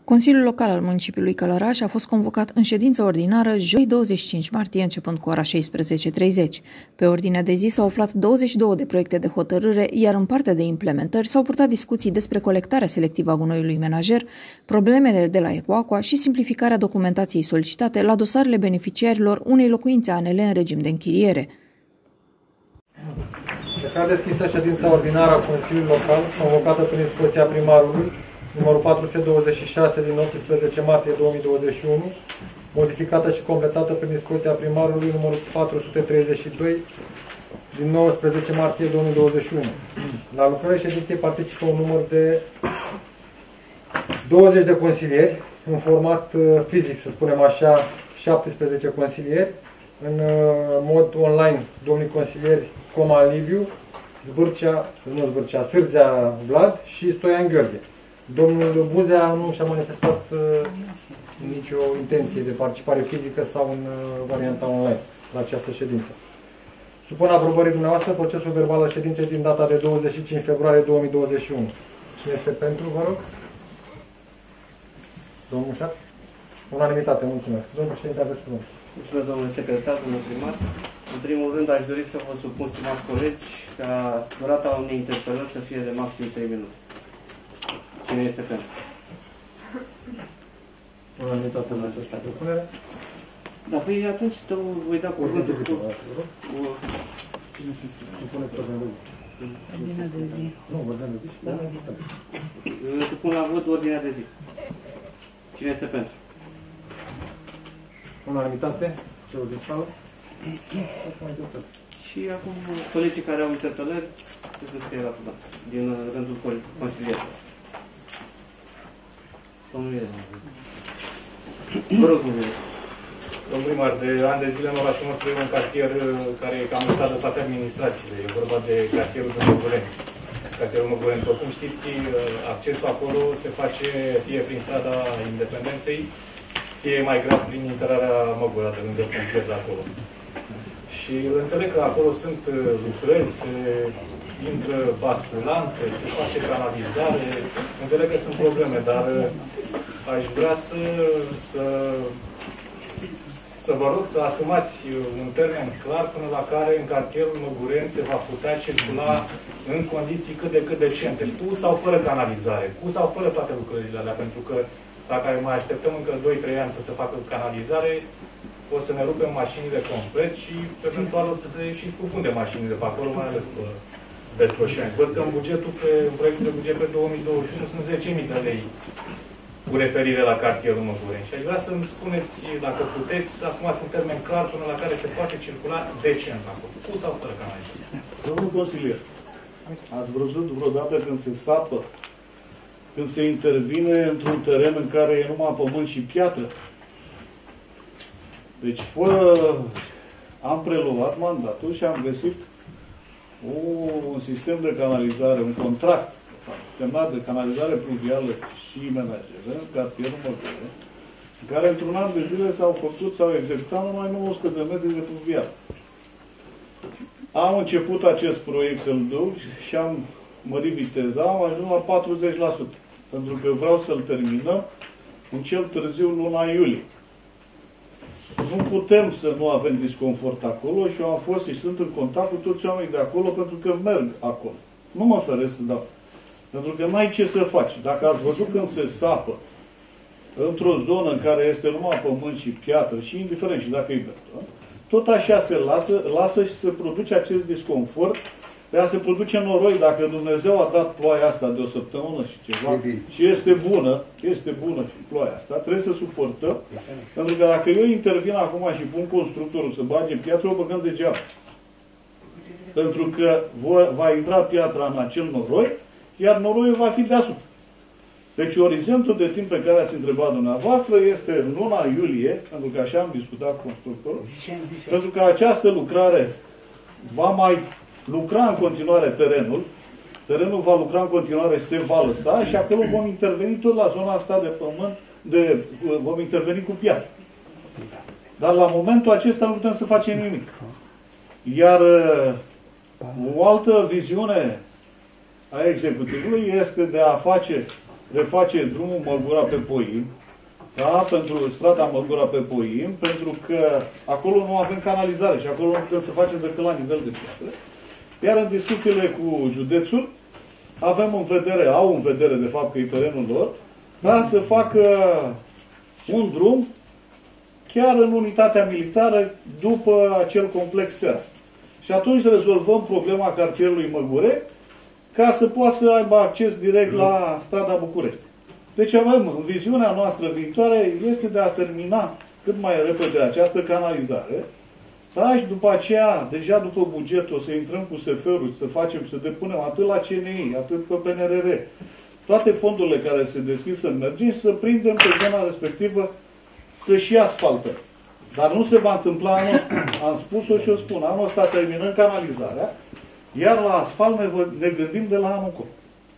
Consiliul Local al municipiului Călăraș a fost convocat în ședință ordinară joi 25 martie, începând cu ora 16:30. Pe ordinea de zi s-au aflat 22 de proiecte de hotărâre, iar în partea de implementări s-au purtat discuții despre colectarea selectivă a gunoiului menajer, problemele de la Ecoaqua și simplificarea documentației solicitate la dosarele beneficiarilor unei locuințe ANL în regim de închiriere. Declar deschisă ședința ordinară a Consiliului Local, convocată prin dispoziția primarului, numărul 426 din 18 martie 2021, modificată și completată prin dispoziția primarului, numărul 432 din 19 martie 2021. La lucrarea ședinței participă un număr de 20 de consilieri, în format fizic, să spunem așa, 17 consilieri, în mod online, domnii consilieri Coma Liviu, Sârzea Vlad și Stoian Gheorghe. Domnul Buzea nu și-a manifestat nicio intenție de participare fizică sau în varianta online la această ședință. Supun aprobării dumneavoastră procesul verbal al ședinței din data de 25 februarie 2021. Cine este pentru, vă rog? Domnul Mușat? Unanimitate, mulțumesc. Domnul președinte, aveți cuvântul. Mulțumesc, domnule secretar, domnule primar. În primul rând, aș dori să vă supun, stimați colegi, ca durata unei interpelări să fie de maxim 3 minute. Cine este pentru? Unanimitate în această propunere. Da, păi atunci voi da cuvântul cu... Supune ordinea de zi. Ordinea de zi. Nu, ordinea de zi. Supun la vot ordinea de zi. Cine este pentru? Unanimitate. Celor din sală. Și acum colegii care au interpelări să se scrie la cuvânt, din rândul consilierilor. Domnul Ierem. Vă rog, domnule. Domnul primar, de ani de zile în orașul nostru e un cartier care e cam mutat de toate administrațiile. E vorba de cartierul de Măgureni. Cartierul Măgureni, după cum știți, accesul acolo se face fie prin strada Independenței, fie mai grav prin intrarea Măgura, de lângă complet acolo. Și înțeleg că acolo sunt lucrări, se intră basculante, se face canalizare, înțeleg că sunt probleme, dar aș vrea să vă rog să asumați un termen clar până la care în cartierul Măgureni se va putea circula în condiții cât de cât decente, cu sau fără canalizare, cu sau fără toate lucrările alea, pentru că dacă mai așteptăm încă 2-3 ani să se facă canalizare, o să ne rupem mașinile complet și eventual o să se și scufunde mașinile pe acolo, mai ales pe Petroșani. Văd că în proiectul de buget pe 2021 sunt 10.000 de lei cu referire la cartierul Măgureni. Și aș vrea să-mi spuneți, dacă puteți, să asumați un termen clar până la care se poate circula decent acolo, cu sau fără canalizare. Domnul consilier, ați văzut vreodată când se sapă, când se intervine într-un teren în care e numai pământ și piatră? Deci, am preluat mandatul și am găsit un sistem de canalizare, un contract semnat de canalizare pluvială și menajeră, în cartierul Măgureni, în care într-un an de zile s-au executat numai 900 de metri de pluvial. Am început acest proiect să-l duc și am mărit viteza, am ajuns la 40%, pentru că vreau să-l terminăm în cel târziu luna iulie. Nu putem să nu avem disconfort acolo și eu am fost și sunt în contact cu toți oamenii de acolo pentru că merg acolo. Nu mă feresc să dau. Pentru că n-ai ce să faci. Dacă ați văzut când se sapă într-o zonă în care este numai pământ și piatră și indiferent și dacă e beton, tot așa se lasă și se produce acest disconfort. Ea se produce noroi dacă Dumnezeu a dat ploaia asta de o săptămână și ceva și este bună și ploaia asta, trebuie să suportăm, pentru că dacă eu intervin acum și pun constructorul să bage piatră, o băgăm degeaba. Pentru că va intra piatra în acel noroi, iar noroiul va fi deasupra. Deci orizontul de timp pe care ați întrebat dumneavoastră este în luna iulie, pentru că așa am discutat cu constructorul, pentru că această lucrare va mai lucra în continuare terenul va lucra în continuare, se va lăsa și acolo vom interveni tot la zona asta de pământ, vom interveni cu piatră. Dar la momentul acesta nu putem să facem nimic. Iar o altă viziune a executivului este de a face reface drumul Măgura pe Poim, da? Pentru strada Măgura pe Poim, pentru că acolo nu avem canalizare și acolo nu putem să facem decât la nivel de piatră. Iar în discuțiile cu județul, au în vedere, de fapt, că e terenul lor, da? Să facă un drum chiar în unitatea militară după acel complex SERA. Și atunci rezolvăm problema cartierului Măgure ca să poată să aibă acces direct la strada București. Deci avem, viziunea noastră viitoare este de a termina cât mai repede această canalizare, da? Și după aceea, deja după buget, o să intrăm cu SF-uri, să depunem atât la CNI, atât pe PNRR, toate fondurile care se deschid să mergem și să prindem pe zona respectivă să și asfaltăm. Dar nu se va întâmpla anul ăsta. Am spus-o și o spun. Anul ăsta terminăm canalizarea, iar la asfalt ne gândim de la anul încolo.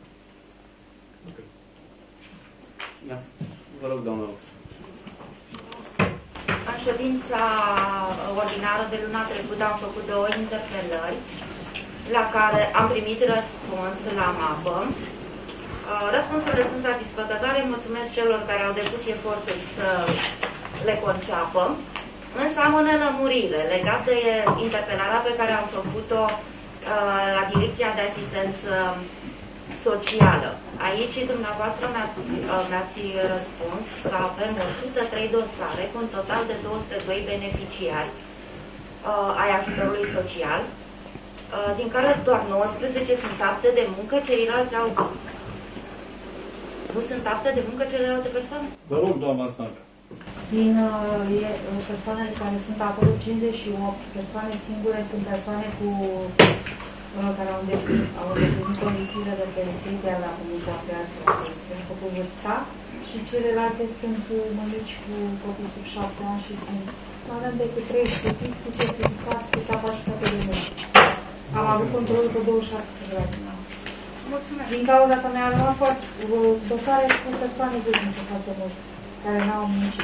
Da. Vă rog, doamnă. În ședința ordinară de luna trecută am făcut 2 interpelări la care am primit răspuns la mapă. Răspunsurile sunt satisfăcătoare. Mulțumesc celor care au depus eforturi să le conceapă. Însă am o nelămurire legată de interpelarea pe care am făcut-o la Direcția de Asistență Socială. Aici dumneavoastră mi-ați răspuns că avem 103 dosare cu un total de 202 beneficiari ai ajutorului social, din care doar 19 sunt apte de muncă, ceilalți au... Nu sunt apte de muncă celelalte persoane? Vă rog, doamna Stanca. Din persoanele care sunt acolo, 58 persoane singure sunt persoane care au îndeplinit condițiile de pensie la comunitatea pentru vârsta și celelalte sunt mămici cu copii sub 7 ani și sunt nu avem decât 3 studiți cu certificat cu capacitate de muncă. Am avut controlul pe 26 februarie. Mulțumesc. Din cauza că mi-a rămas foarte dosare cu persoane vârstnice foarte mult, care n-au muncit.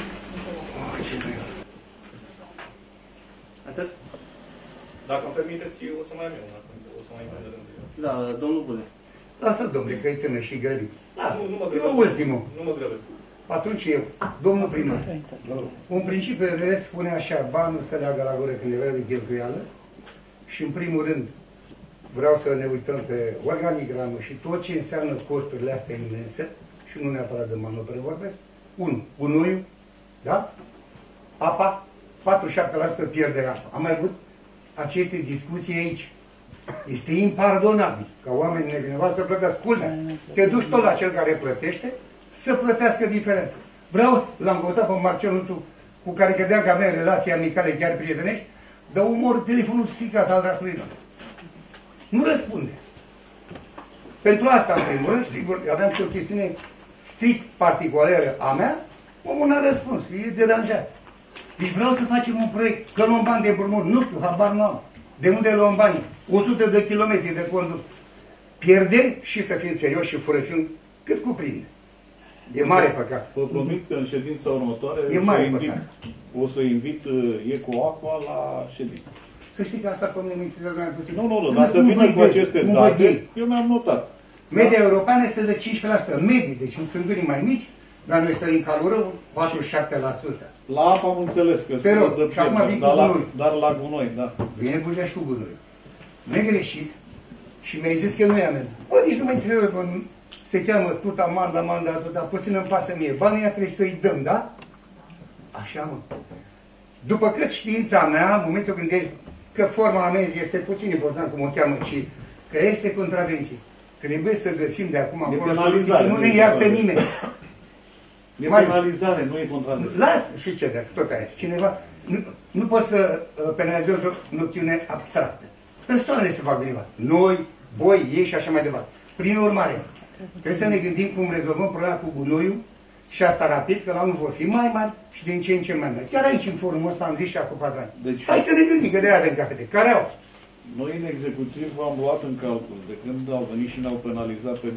Atât? Dacă îmi permiteți, eu o să mai am eu, o să mai am de rând. Da, domnul Bune. Lasă, domnule, că e tânăr și grăbit. Nu mă grăbesc. Eu ultimul. Nu mă grăbesc. Atunci eu, domnul primar, un principiu RS spune așa, banul se leagă la gură când e vreo de cheltuială și în primul rând vreau să ne uităm pe organigramă și tot ce înseamnă costurile astea imense și nu neapărat de manoperă vorbesc. 1. Gunoiul, da? Apa, 47% pierderea. Am mai avut aceste discuții aici. Este impardonabil ca oamenii nevinovați să plătească. Culmea, te duci tot la cel care plătește să plătească diferența. Vreau, l-am căutat pe Marcelul cu care credeam că avem relații amicale, chiar prietenești, dar umor telefonul stricat al dracului nostru. Nu răspunde. Pentru asta, în primul rând, sigur, aveam și o chestiune strict particulară a mea, omul n-a răspuns, e deranjat. Deci vreau să facem un proiect, că luăm bani de împrumut, nu știu, habar nu am. De unde luăm banii? 100 de kilometri de conduct. Pierdem și să fim serioși și furăciuni cât cuprinde. E mare păcat. Vă promit că în ședința următoare o să invit Ecoaqua la ședință. Să știi că asta pe mine mă interesează mai puțin. Nu, dar să vină cu aceste date, eu mi-am notat. Media europeană se dă 15%. Medii, deci sunt gândiri mai mici, dar noi sărim calură 47%. La apă am înțeles că se dă pierdere, dar la gunoi, da. Vine Bugeaș cu gunoi. Nu-i greșit și mi-ai zis că nu i-am mers. Bă, nici nu mă interesează că se cheamă tuta, manda, tuta, puțin îmi pasă mie. Banii ăia trebuie să-i dăm, da? Așa, mă. După cât știința mea, în momentul când ești că forma amenzii este puțin important, cum o cheamă, ci că este contravenție. Trebuie să găsim de acum acolo penalizare, nu ne iartă nimeni. E penalizare, nu e contravenție. Las și ce de tot aia. Cineva nu poți să penalizezi o noțiune abstractă. Persoanele se fac vinovat. Noi, voi, ei și așa mai departe. Prin urmare, trebuie să ne gândim cum rezolvăm problema cu gunoiul și asta rapid, că la unul vor fi mai mari și din ce în ce mai mari. Chiar aici, în forumul ăsta, am zis și acum 4 ani. Deci, hai să ne gândim, că de aia avem cafete. Care au? Noi, în executiv, am luat în calcul de când au venit și ne-au penalizat pe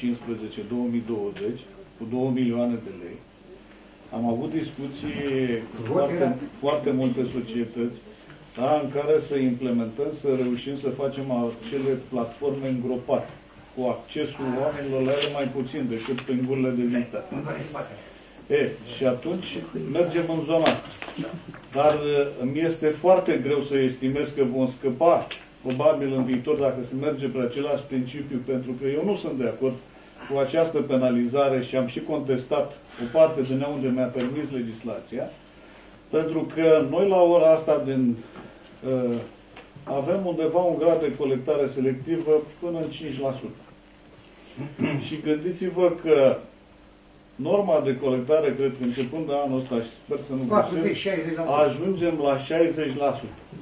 2015-2020 cu 2 milioane de lei. Am avut discuții cu foarte multe societăți, da, în care să implementăm, să reușim să facem acele platforme îngropate. cu accesul oamenilor la ele mai puțin decât prin gurile de vită. Și atunci mergem în zona asta. Dar mi este foarte greu să estimez că vom scăpa, probabil în viitor, dacă se merge pe același principiu, pentru că eu nu sunt de acord cu această penalizare și am și contestat o parte din unde mi-a permis legislația, pentru că noi la ora asta avem undeva un grad de colectare selectivă până în 5%. Și gândiți-vă că norma de colectare, cred că începând de anul ăsta, și sper să nu greșesc, ajungem la 60%.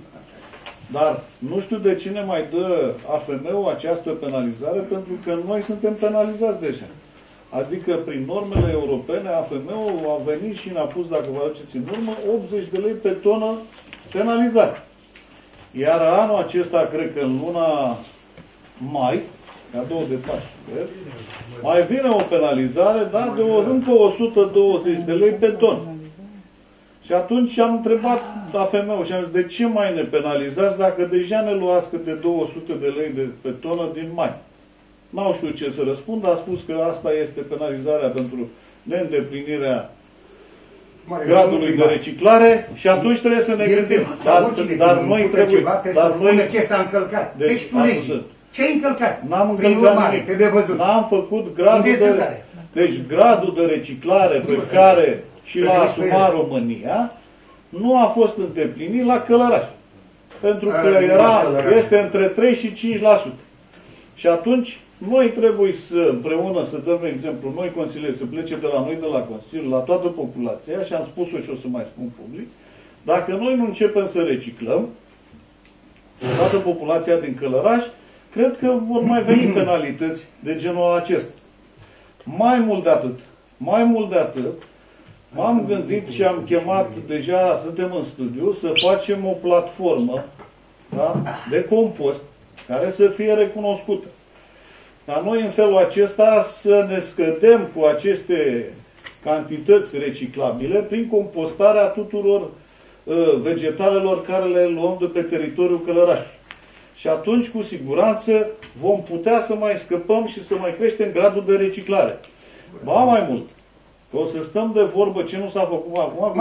Dar nu știu de cine mai dă AFM-ul această penalizare, pentru că noi suntem penalizați deja. Adică, prin normele europene, AFM-ul a venit și ne-a pus, dacă vă aduceți în urmă, 80 de lei pe tonă penalizare. Iar anul acesta, cred că în luna mai, cadou de Paște, mai vine o penalizare, dar de încă 120 de lei pe ton. Și atunci am întrebat AFM-ul și am zis, de ce mai ne penalizați dacă deja ne luați câte 200 de lei pe tonă din mai? N-au știut ce să răspund, a spus că asta este penalizarea pentru neîndeplinirea gradului de reciclare și atunci trebuie să ne gândim. Dar noi trebuie... Dar noi ce s-a încălcat. Textul legii. Ce ai încălcat? N-am încălcat nimic. N-am făcut gradul de... Deci gradul de reciclare pe care și l-a asumat România nu a fost îndeplinit la Călăraș. Pentru că este între 3 și 5%. Și atunci noi trebuie să, împreună, să dăm exemplu, noi consilieri, să plece de la noi, de la Consiliu, la toată populația, și am spus-o și o să mai spun public, dacă noi nu începem să reciclăm, toată populația din Călăraș, cred că vor mai veni penalități de genul acesta. Mai mult de atât, m-am gândit și am chemat, deja suntem în studiu, să facem o platformă, da, de compost, care să fie recunoscută. Dar noi în felul acesta să ne scădem cu aceste cantități reciclabile prin compostarea tuturor vegetalelor care le luăm de pe teritoriul Călărașului. Și atunci, cu siguranță, vom putea să mai scăpăm și să mai creștem gradul de reciclare. Ba mai mult, că o să stăm de vorbă ce nu s-a făcut acum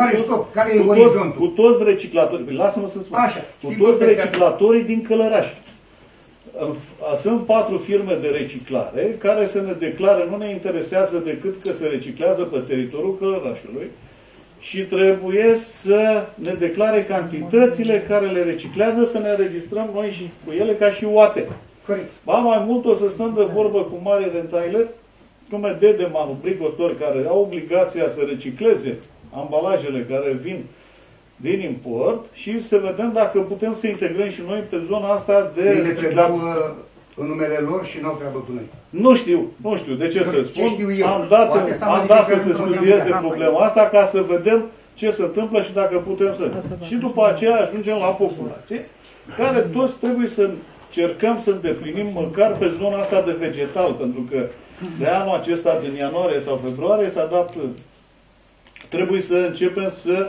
cu toți reciclatorii. Lasă-mă să spun. Cu toți reciclatorii din Călăraș. Sunt 4 firme de reciclare care să ne declare, nu ne interesează decât că se reciclează pe teritoriul Călărașului și trebuie să ne declare cantitățile care le reciclează, să ne înregistrăm noi și cu ele ca și OATE. Ba mai mult o să stăm de vorbă cu mari retaileri, cum e Dedeman, Bricostor, care au obligația să recicleze ambalajele care vin din import și să vedem dacă putem să integrăm și noi pe zona asta de... Le predau în numele lor și n-au treabă cu noi. Nu știu. De ce să spun? Am dat să se studieze problema asta ca să vedem ce se întâmplă și dacă putem să... Și după aceea ajungem la populație, care toți trebuie să încercăm să îndeplinim măcar pe zona asta de vegetal, pentru că de anul acesta, din ianuarie sau februarie, s-a dat... Trebuie să începem să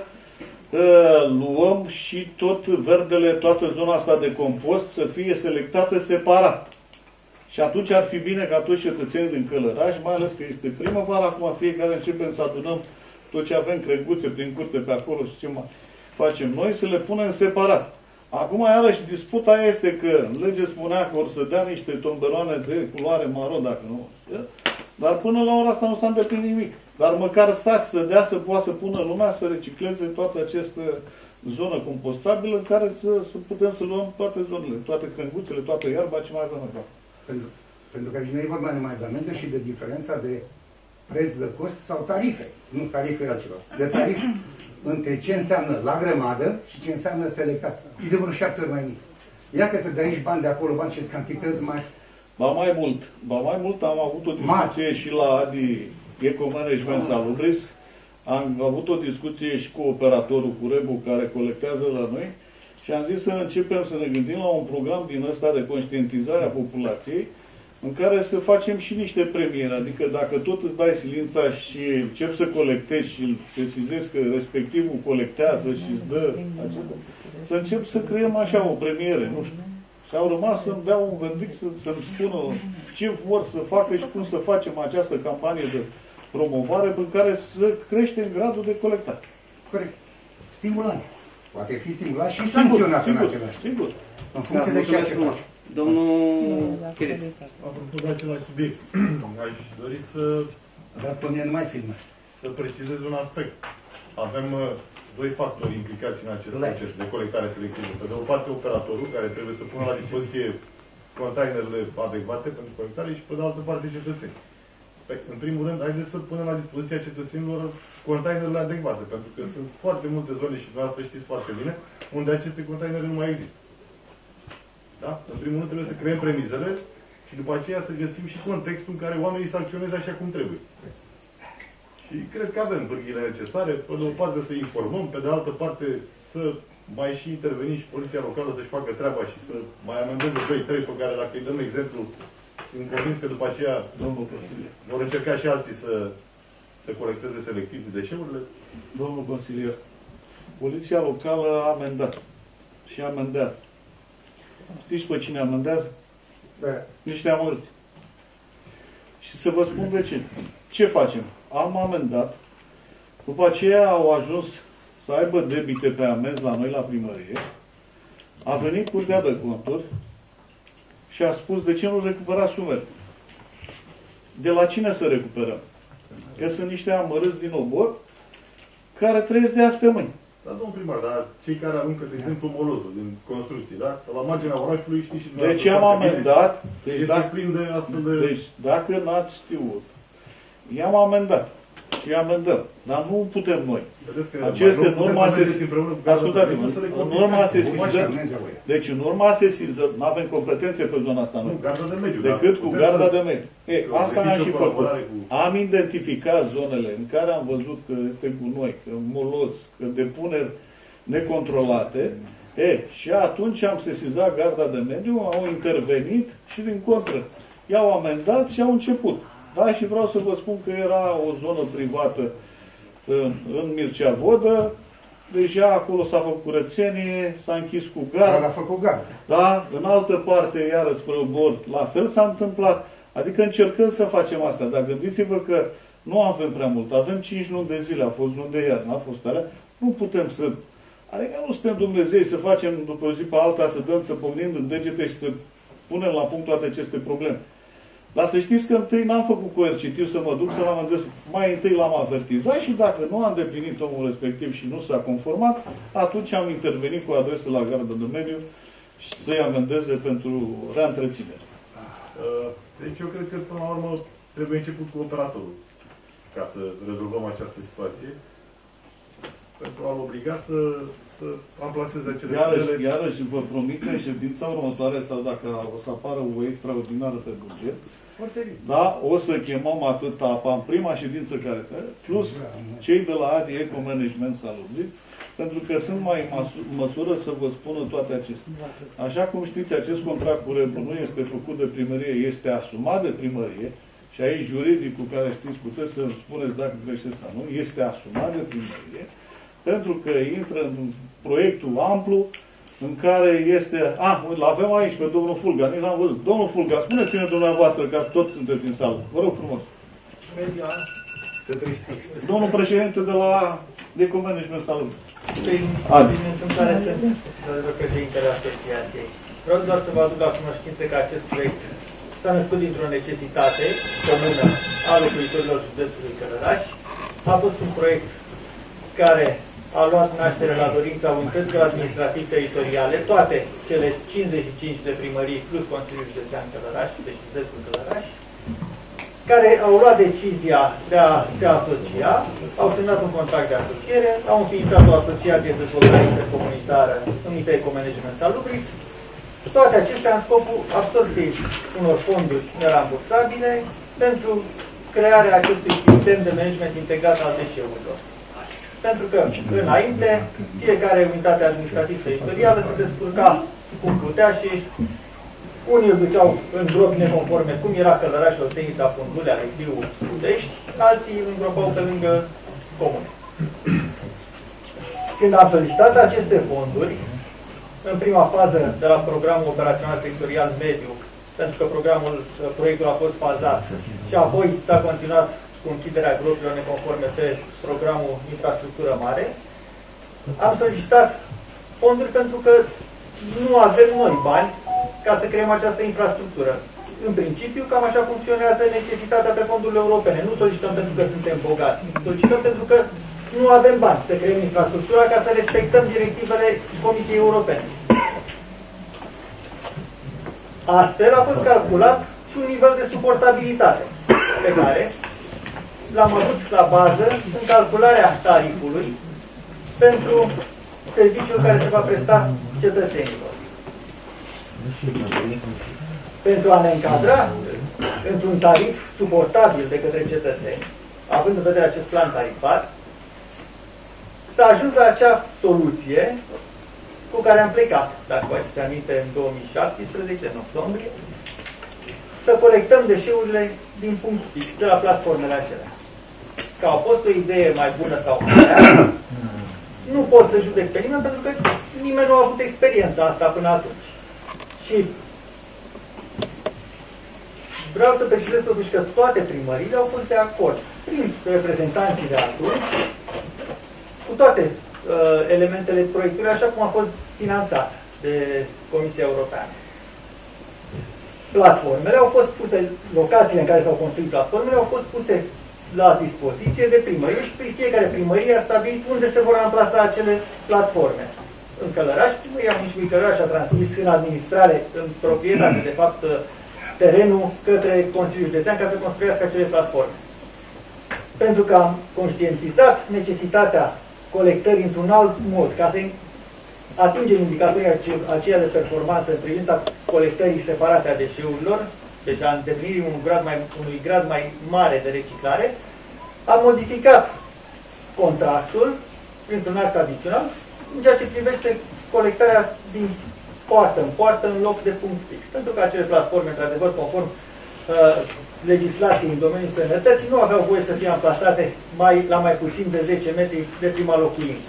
luăm și tot verdele, toată zona asta de compost să fie selectată separat. Și atunci ar fi bine ca toți cetățenii din Călăraș, mai ales că este primăvară, acum fiecare începem să adunăm tot ce avem, crenguțe prin curte pe acolo și ce mai facem noi, să le punem separat. Acum, iarăși, disputa este că lege spunea că or să dea niște tomberoane de culoare maro, dacă nu. Dar până la ora asta nu s-a îndeplinit nimic. Dar măcar să dea să poată să pună lumea să recicleze toată această zonă compostabilă în care să putem să luăm toate zonele, toate crenguțele, toată iarba, ce mai avem acolo. Pentru că aici nu e vorba numai de amendă și de diferența de preț de cost sau tarife. Nu tarife altceva. De tarif între ce înseamnă la grămadă și ce înseamnă selectat. E de vreo 7 ori mai mic. Ia că te dai aici bani de acolo, bani și cantități mai... Ba mai mult am avut o discuție și la ADI Eco-Management Salubris. Am avut o discuție și cu operatorul, cu Rebu, care colectează la noi și am zis să începem să ne gândim la un program din ăsta de conștientizare a populației în care să facem și niște premiere. Adică dacă tot îți dai silința și începi să colectezi și îl sesizezi că respectivul colectează și îți dă acesta, să încep să creăm așa o premiere, nu știu. Și au rămas să-mi dea un verdict, să-mi spună ce vor să facă și cum să facem această campanie de promovare prin care să creștem gradul de colectare. Corect. Stimulant. Poate fi stimulat și sancționat în același. Sigur. În funcție de ceea ce faci. Domnul Chiriț. Apropo de același subiect, aș dori Dar pe mine nu mai filmă. să precizez un aspect. Avem doi factori implicați în acest proces de colectare selectivă. Pe de o parte, operatorul, care trebuie să pună la dispoziție containerele adecvate pentru colectare și pe de altă parte, cetățenii. În primul rând, haideți să punem la dispoziția cetățenilor containerele adecvate, pentru că sunt foarte multe zone și dumneavoastră știți foarte bine, unde aceste containere nu mai există. Da? În primul rând trebuie să creăm premizele și după aceea să găsim și contextul în care oamenii să acționeze așa cum trebuie. Și cred că avem pârghile necesare, pe de o parte să informăm, pe de altă parte să mai și intervenim și poliția locală să-și facă treaba și să mai amendeze 2-3 pe care dacă îi dăm exemplu, sunt convins că după aceea vor încerca și alții să colecteze selectiv deșeurile. Domnul consilier, poliția locală a amendat și amendează. Știți pe cine amendează? Da. Niște amărâți. Și să vă spun de ce. Ce facem? Am amendat, după aceea au ajuns să aibă debite pe amenzi la noi la primărie, a venit Curtea de Conturi și a spus de ce nu recuperați sumele. De la cine să recuperăm? Că sunt niște amărâți din obor care trăiesc de azi pe mâini. Da, domnul primar, dar cei care aruncă, de exemplu, molozul din construcții, da? La marginea orașului știți și Deci am amendat. Deci este plin de astfel de... Deci dacă n-ați știut, i-am amendat și amendăm. Dar nu putem noi. Aceste norma deci în urma sesizării, nu avem competențe pe zona asta noi. Decât cu garda de mediu. Asta am și făcut. Am identificat zonele în care am văzut că este gunoi, că moloz, că depuneri necontrolate. Și atunci am sesizat garda de mediu, au intervenit și din contră i-au amendat și au început. Da, și vreau să vă spun că era o zonă privată în Mircea Vodă, deja acolo s-a făcut curățenie, s-a închis cu gard. Dar a făcut gard. Da, în altă parte, iară spre obor, la fel s-a întâmplat. Adică încercăm să facem asta, dar gândiți-vă că nu avem prea mult, avem 5 luni de zile, a fost luni de iarnă, a fost alea, nu putem să... Adică nu suntem Dumnezei să facem după o zi pe alta, să dăm, să pognim în degete și să punem la punct toate aceste probleme. Dar să știți că întâi n-am făcut coercitiv să mă duc să-l amendez. Mai întâi l-am avertizat și dacă nu a îndeplinit omul respectiv și nu s-a conformat, atunci am intervenit cu adresă la Garda de Mediu și să-i amendeze pentru reîntreținere. Deci eu cred că, până la urmă, trebuie început cu operatorul ca să rezolvăm această situație. Pentru a-l obliga să amplaseze acele... Iarăși vă promit că în ședința următoare, sau dacă o să apară o extraordinară pe buget, da, o să chemăm atât APA în prima ședință care plus cei de la ADI Eco Management Salubri, pentru că sunt mai în măsură să vă spună toate acestea. Așa cum știți, acest contract cu Rebu nu este făcut de primărie, este asumat de primărie și aici juridicul care știți puteți să spuneți dacă greșeți sau nu, este asumat de primărie, pentru că intră în proiectul amplu în care este... îl avem aici pe domnul Fulga, nici l-am văzut. Domnul Fulga, spuneți-ne dumneavoastră, că toți sunteți în sală. Vă rog frumos. Domnul președinte de la Eco Management Salut. Din întâmplare sunt președintele asociației. Vreau doar să vă aduc la cunoștință că acest proiect s-a născut dintr-o necesitate comună a locuitorilor județului Călăraș. A fost un proiect care a luat naștere la dorința unităților administrativ-teritoriale, toate cele 55 de primării plus Consiliul Județean Călăraș, deci județul Călăraș, care au luat decizia de a se asocia, au semnat un contract de asociere, au înființat o asociație de dezvoltare intercomunitară numită Eco Management Salubris, toate acestea în scopul absorbției unor fonduri nerambursabile pentru crearea acestui sistem de management integrat al deșeurilor. Pentru că, înainte, fiecare unitate administrativ-teritorială se descurca cum putea și unii îl duceau în gropi neconforme, cum era Călăraș, Ostenița, Fundulea, Legliu, Udești, alții îl îngropau pe lângă comune. Când am solicitat aceste fonduri, în prima fază de la programul operațional sectorial mediu, pentru că proiectul a fost fazat și apoi s-a continuat cu închiderea gropilor neconforme pe programul infrastructură mare. Am solicitat fonduri pentru că nu avem noi bani ca să creăm această infrastructură. În principiu, cam așa funcționează necesitatea pe fondurile europene. Nu solicităm pentru că suntem bogați, solicităm pentru că nu avem bani să creăm infrastructura ca să respectăm directivele Comisiei Europene. Astfel a fost calculat și un nivel de suportabilitate pe care l-am avut la bază în calcularea tarifului pentru serviciul care se va presta cetățenilor. Pentru a ne încadra într-un tarif suportabil de către cetățeni, având în vedere acest plan tarifar, s-a ajuns la acea soluție cu care am plecat, dacă vă aduceți aminte, în 2017, în octombrie, să colectăm deșeurile din punct fix, de la platformele acelea. Că a fost o idee mai bună sau mai rea, nu pot să judec pe nimeni, pentru că nimeni nu a avut experiența asta până atunci. Și vreau să precizez totuși că toate primările au fost de acord, prin reprezentanții de atunci, cu toate elementele proiectului, așa cum a fost finanțat de Comisia Europeană. Platformele au fost puse, locațiile în care s-au construit platformele au fost puse la dispoziție de primărie și prin fiecare primărie a stabilit unde se vor amplasa acele platforme. În Călăraș, primăria Municipiului Călăraș a transmis în administrare, în proprietate, de fapt, terenul către Consiliul Județean ca să construiască acele platforme. Pentru că am conștientizat necesitatea colectării într-un alt mod, ca să atingem indicatorii aceia de performanță în privința colectării separate a deșeurilor, deci a îndeplinirii unui grad mai mare de reciclare, am modificat contractul printr-un act adițional în ceea ce privește colectarea din poartă în poartă în loc de punct fix. Pentru că acele platforme, într-adevăr, conform legislației în domeniul sănătății, nu aveau voie să fie amplasate la mai puțin de 10 metri de prima locuință.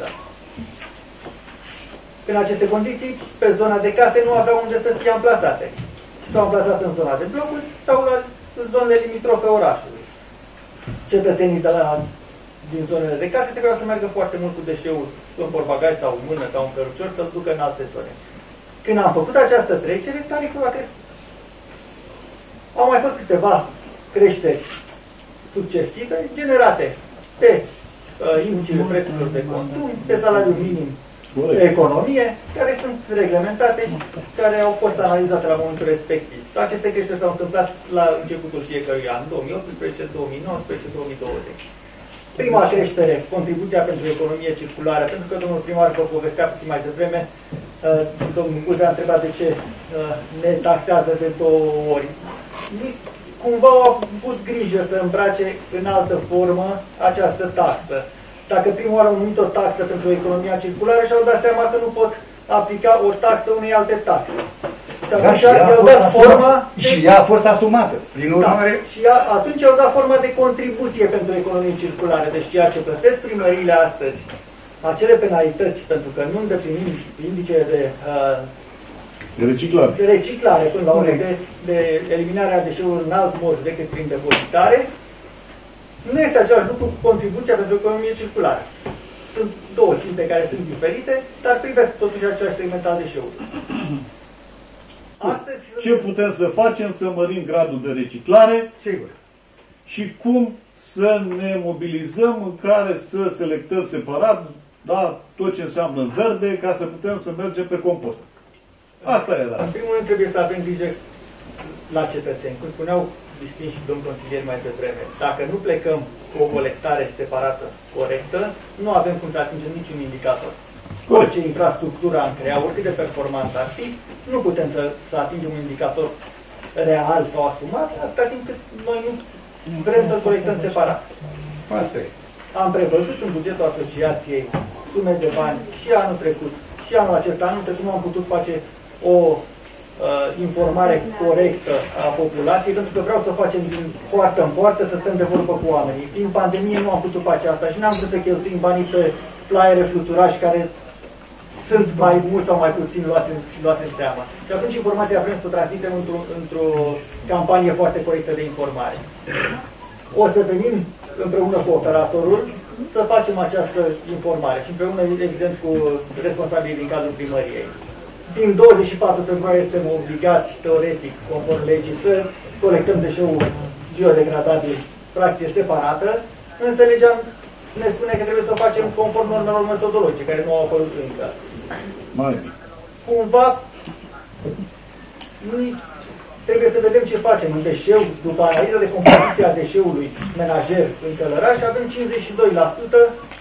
În aceste condiții, pe zona de case nu aveau unde să fie amplasate. S-au amplasat în zona de blocuri sau în zonele limitrofe orașului. Cetățenii din zonele de case trebuiau să meargă foarte mult cu deșeuri în portbagaj sau în mână sau în cărucior să-l ducă în alte zone. Când am făcut această trecere, tariful a crescut. Au mai fost câteva creșteri succesive generate pe indicele prețurilor de consum, pe salariul minim de economie, care sunt reglementate și care au fost analizate la momentul respectiv. Aceste creșteri s-au întâmplat la începutul fiecărui an, 2018, 2019, 2020. Prima creștere, contribuția pentru economie circulară, pentru că domnul primar vă povestea puțin mai devreme, domnul Cuze a întrebat de ce ne taxează de 2 ori. Cumva au avut grijă să îmbrace în altă formă această taxă. Dacă prima oară au numit o taxă pentru economia circulară și-au dat seama că nu pot aplica o taxă unei alte taxe. Și ea a fost asumată. Prin urmare... Da, și atunci au dat forma de contribuție pentru economie circulară. Deci ceea ce plătesc primăriile astăzi, acele penalități, pentru că nu îndeplinim indicele de reciclare până la urmă, de eliminarea deșeurilor în alt mod decât prin depozitare, nu este același lucru cu contribuția pentru economie circulară. Sunt două ținte care sunt diferite, dar privesc totuși același segment al deșeurilor. Ce putem să facem să mărim gradul de reciclare? Sigur. Și cum să ne mobilizăm în care să selectăm separat, da, tot ce înseamnă verde, ca să putem să mergem pe compost. Asta e, da. În primul rând trebuie să avem grijă la cetățeni. Cum spuneau distinși domn consilieri mai devreme, dacă nu plecăm cu o colectare separată, corectă, nu avem cum să atingem niciun indicator. Orice infrastructură am creat, oricât de performant ar fi, nu putem să atingem un indicator real sau asumat, atâta timp cât noi nu vrem să-l colectăm separat. Asta e. Am prevăzut în bugetul asociației sume de bani și anul trecut și anul acesta. Anul trecut nu am putut face o informare corectă a populației, pentru că vreau să o facem din poartă în poartă, să stăm de vorbă cu oamenii. Din pandemie nu am putut face asta și n-am vrut să cheltuim banii pe flyere fluturași care sunt mai mulți sau mai puțini luați în seamă. Și atunci informația vrem să o transmitem într-o campanie foarte corectă de informare. O să venim împreună cu operatorul să facem această informare și împreună, evident, cu responsabilii din cadrul primăriei. Din 24 februarie suntem obligați, teoretic, conform legii, să colectăm deșeul biodegradabil, fracție separată, însă legea ne spune că trebuie să o facem conform normelor metodologice, care nu au apărut încă. Cumva, trebuie să vedem ce facem în deșeu, după analiza de compoziție a deșeului menajer în Călăraș, avem 52%,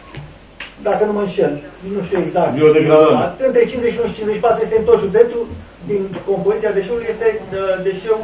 dacă nu mă înșel, nu știu exact. Între 51 și 54 este în tot județul, din compoziția deșeului este deșeu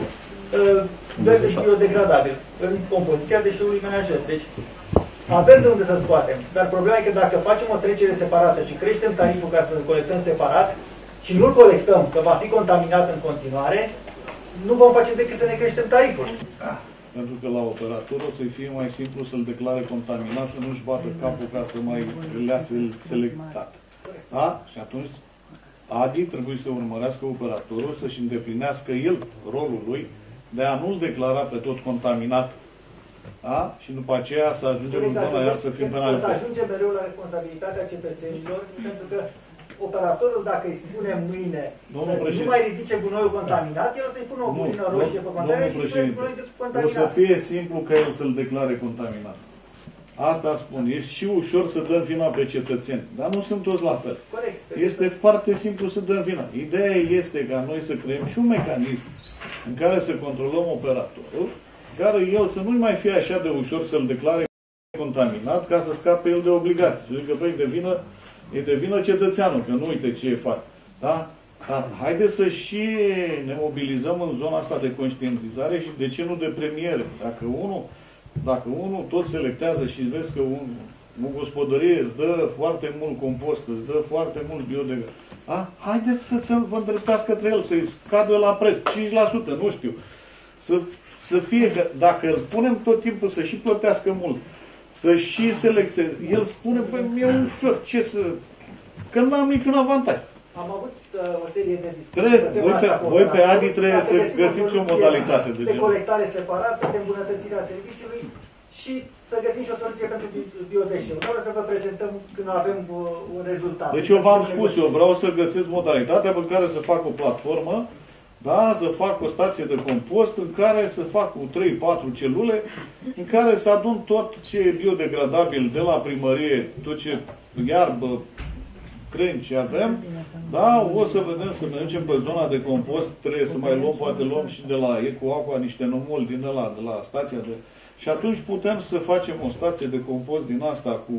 verde și biodegradabil, în compoziția deșeului menajer. Deci, avem de unde să scoatem, dar problema e că dacă facem o trecere separată și creștem tariful ca să-l colectăm separat și nu-l colectăm, că va fi contaminat în continuare, nu vom face decât să ne creștem tariful. Pentru că la operator o să-i fie mai simplu să-l declare contaminat, să nu-și bată capul ca să mai leasă selectat. Da? Și atunci ADI trebuie să urmărească operatorul să-și îndeplinească el rolul lui de a nu-l declara pe tot contaminat. Da? Și după aceea să ajungem în zona iar să fim penalizați. Să ajungem mereu la responsabilitatea cetățenilor, pentru că operatorul, dacă îi spunem mâine să nu mai ridice gunoiul contaminat, el o să-i pună o bulină roșie pe container și spune gunoiul contaminat. O să fie simplu ca el să-l declare contaminat. Asta spun. Este și ușor să dăm vina pe cetățeni, dar nu sunt toți la fel. Corect. Este foarte simplu să dăm vina. Ideea este ca noi să creăm și un mecanism în care să controlăm operatorul, care el să nu mai fie așa de ușor să-l declare contaminat ca să scape el de obligații. Și zic că, băi, e de vină cetățeanul, că nu uite ce fac. Da? Dar haideți să și ne mobilizăm în zona asta de conștientizare și de ce nu de premiere. Dacă unul tot selectează și vezi că o gospodărie îți dă foarte mult compost, îți dă foarte mult biodegradare, haideți să vă îndreptați către el, să-i scadă la preț, 5%, nu știu. Să fie, că dacă îl punem tot timpul să și plătească mult, să și selecteze, el spune, păi, mi-e ușor, ce să... Că nu am niciun avantaj. Am avut o serie de discuții. Voi pe ADI trebuie să găsiți o modalitate de colectare separată, de îmbunătățirea serviciului și să găsim și o soluție pentru biodeșeuri. Doar să vă prezentăm când avem un rezultat. Deci eu v-am spus, eu vreau să găsesc modalitatea pe care să fac o platformă, da, să fac o stație de compost în care să fac cu 3-4 celule, în care să adun tot ce e biodegradabil de la primărie, tot ce iarbă, crenci avem, da, o să vedem să mergem pe zona de compost, trebuie să mai luăm, poate luăm și de la Ecoaqua niște numoli din de la stația de... Și atunci putem să facem o stație de compost din asta cu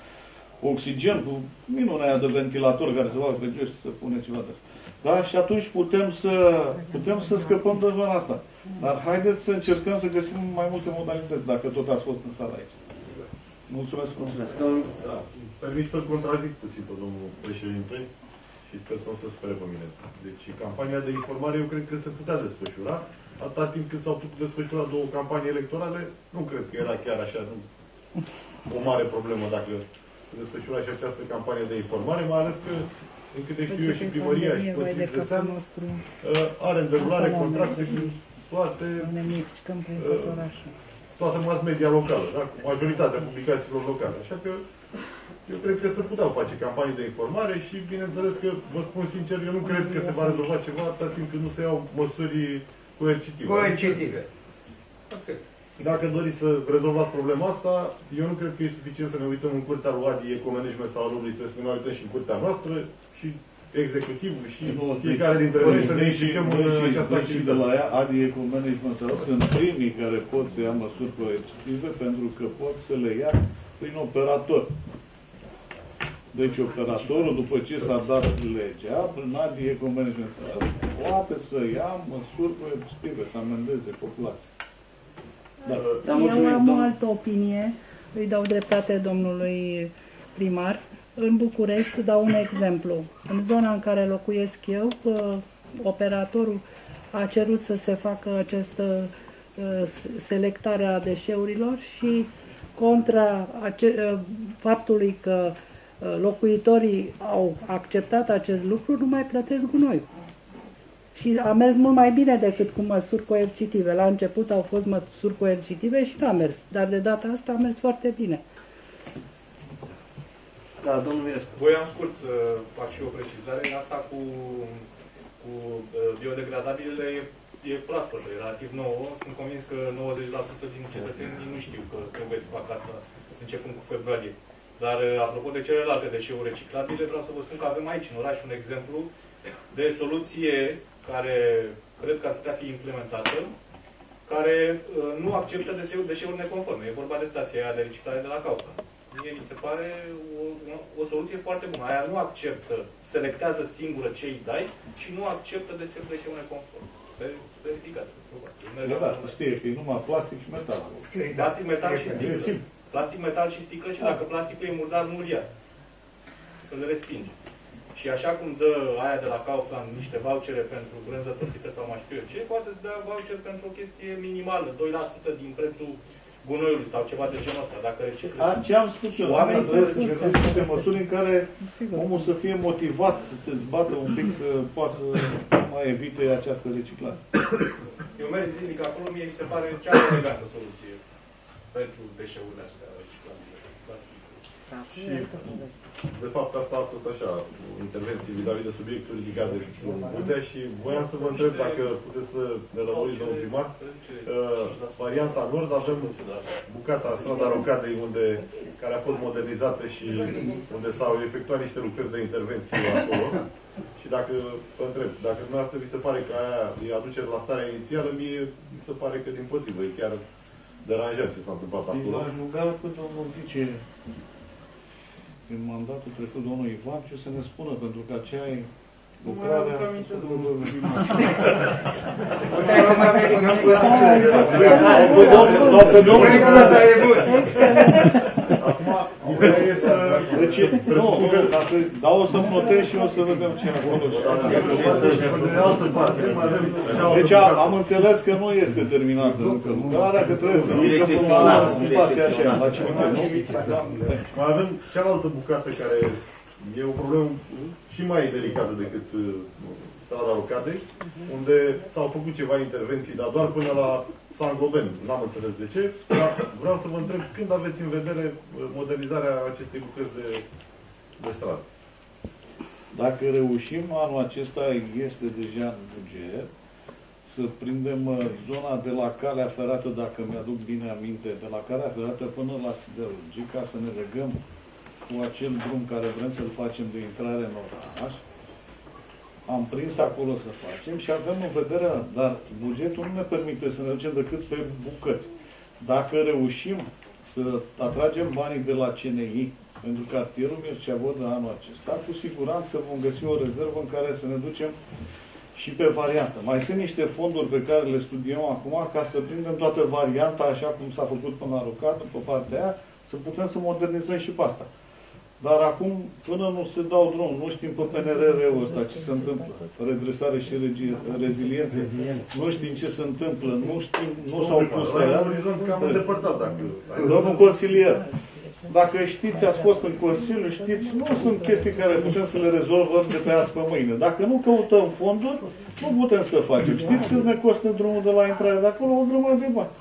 oxigen, cu minunea de ventilator care se va pe și să pune ceva de asta. Da? Și atunci putem să scăpăm de zona asta. Dar haideți să încercăm să găsim mai multe modalități, dacă tot ați fost în sala aici. Mulțumesc. Mulțumesc. Da. Permis să-l contrazic puțin pe domnul președinte și sper să nu se spere pe mine. Deci campania de informare eu cred că se putea desfășura. Atâta timp cât s-au putut desfășura două campanii electorale, nu cred că era chiar așa o mare problemă dacă se desfășura și această campanie de informare, mai ales că, din câte știu eu, și primăria și Consiliul Județean are în derulare contracte cu toată mass media locală, da? Cu majoritatea publicațiilor locale. Așa că eu cred că se puteau face campanii de informare și, bineînțeles că, vă spun sincer, eu nu cred că se va rezolva ceva atâta timp când nu se iau măsuri coercitive. Okay. Dacă doriți să rezolvați problema asta, eu nu cred că e suficient să ne uităm în curtea lui ADI Ecomanagement sau lui, trebuie să ne uităm și în curtea noastră și executivul și fiecare dintre noi să ne implicăm în această activitate. De la ea, ADI Ecomanagement sunt primii care pot să ia măsuri coercitive pentru că pot să le ia prin operator. Deci operatorul, după ce s-a dat legea, prin ADI Ecomanagement poate să ia măsuri coercitive, să amendeze populația. Eu am o altă opinie, îi dau dreptate domnului primar. În București, dau un exemplu. În zona în care locuiesc eu, operatorul a cerut să se facă această selectare a deșeurilor și contra faptului că locuitorii au acceptat acest lucru, nu mai plătesc gunoiul. Și a mers mult mai bine decât cu măsuri coercitive. La început au fost măsuri coercitive și n-a mers, dar de data asta a mers foarte bine. Da, domnul Mirescu. Voiam scurt să fac și o precizare. Asta cu biodegradabilele e proaspătă, e relativ nouă. Sunt convins că 90% din cetățeni nu știu că trebuie să facă asta începând cu februarie. Dar apropo de celelalte deșeuri reciclabile, vreau să vă spun că avem aici în oraș un exemplu de soluție care cred că ar putea fi implementată, care nu acceptă deșeuri neconforme. E vorba de stația aia de reciclare de la Kaufland. Mie mi se pare o soluție foarte bună. Aia nu acceptă, selectează singură ce îi dai și nu acceptă deșeuri neconforme. Verificat. Da, să știe că e numai plastic și metal. Plastic, metal și sticlă. Plastic, metal și sticlă și dacă plasticul e murdar, nu-l ia. Îl respinge. Și așa cum dă aia de la Kaufland niște vouchere pentru brânză tortită sau mai știu eu ce, poate să dea voucher pentru o chestie minimală, 2% din prețul gunoiului sau ceva de genul ăsta, dacă reciclezi. Ce am spus eu, oamenii trebuie să găsesc niște măsuri în care omul să fie motivat, să se zbată un pic, să poată să mai evite această reciclare. Eu merg zilnic acolo, mie mi se pare cea mai elegată soluție pentru deșeurile astea reciclabile. Și, de fapt, asta a fost așa, intervenții vis-a-vis de subiectul ridicat de Buzea și voiam să vă întreb dacă puteți să ne lămuriți, domnul primar, varianta nord, avem bucata strada Rocadei, care a fost modernizată și unde s-au efectuat niște lucrări de intervenție acolo. Și dacă, vă întreb, dacă dumneavoastră vi se pare că aia îi aduce la starea inițială, mie mi se pare că din potrivă, e chiar deranjat ce s-a întâmplat acolo. Aș ruga pe domnul vice, în mandatul trecut, domnul Ivan, ce să ne spună, pentru că aceea e lucrarea... Sau pe domnul acum, ideea e să... Deci, nu, ca să dau o să-mi notez și o să vedem ce e acolo. Deci am înțeles că nu este terminată încă lucrarea, că trebuie să ducă până la spația aceea, la cimitir, nu? Mai avem cealaltă bucată care e o problemă și mai delicată decât strada Rocadei, unde s-au făcut ceva intervenții, dar doar până la Sangoben. N-am înțeles de ce, dar vreau să vă întreb când aveți în vedere modernizarea acestei lucrări de stradă. Dacă reușim, anul acesta este deja în buget, să prindem zona de la calea ferată, dacă mi-aduc bine aminte, de la calea ferată până la Siderurgic, ca să ne legăm cu acel drum care vrem să-l facem de intrare în oraș. Am prins acolo să facem și avem în vedere, dar bugetul nu ne permite să ne ducem decât pe bucăți. Dacă reușim să atragem banii de la CNI pentru cartierul Mircea Vodă anul acesta, cu siguranță vom găsi o rezervă în care să ne ducem și pe variantă. Mai sunt niște fonduri pe care le studiem acum ca să prindem toată varianta, așa cum s-a făcut până la Rocadă, pe partea aia, să putem să modernizăm și pe asta. Dar acum, până nu se dau drum, nu știm pe PNRR-ul ăsta ce se întâmplă, redresare și reziliență, nu știm ce se întâmplă, nu știm, nu s-au pus alea. Domnul consilier, dacă știți, ați fost în Consiliu, știți, nu sunt chestii care putem să le rezolvăm de pe azi pe mâine. Dacă nu căutăm fonduri, nu putem să facem. Știți cât ne costă drumul de la intrare de acolo? O grămadă de bani.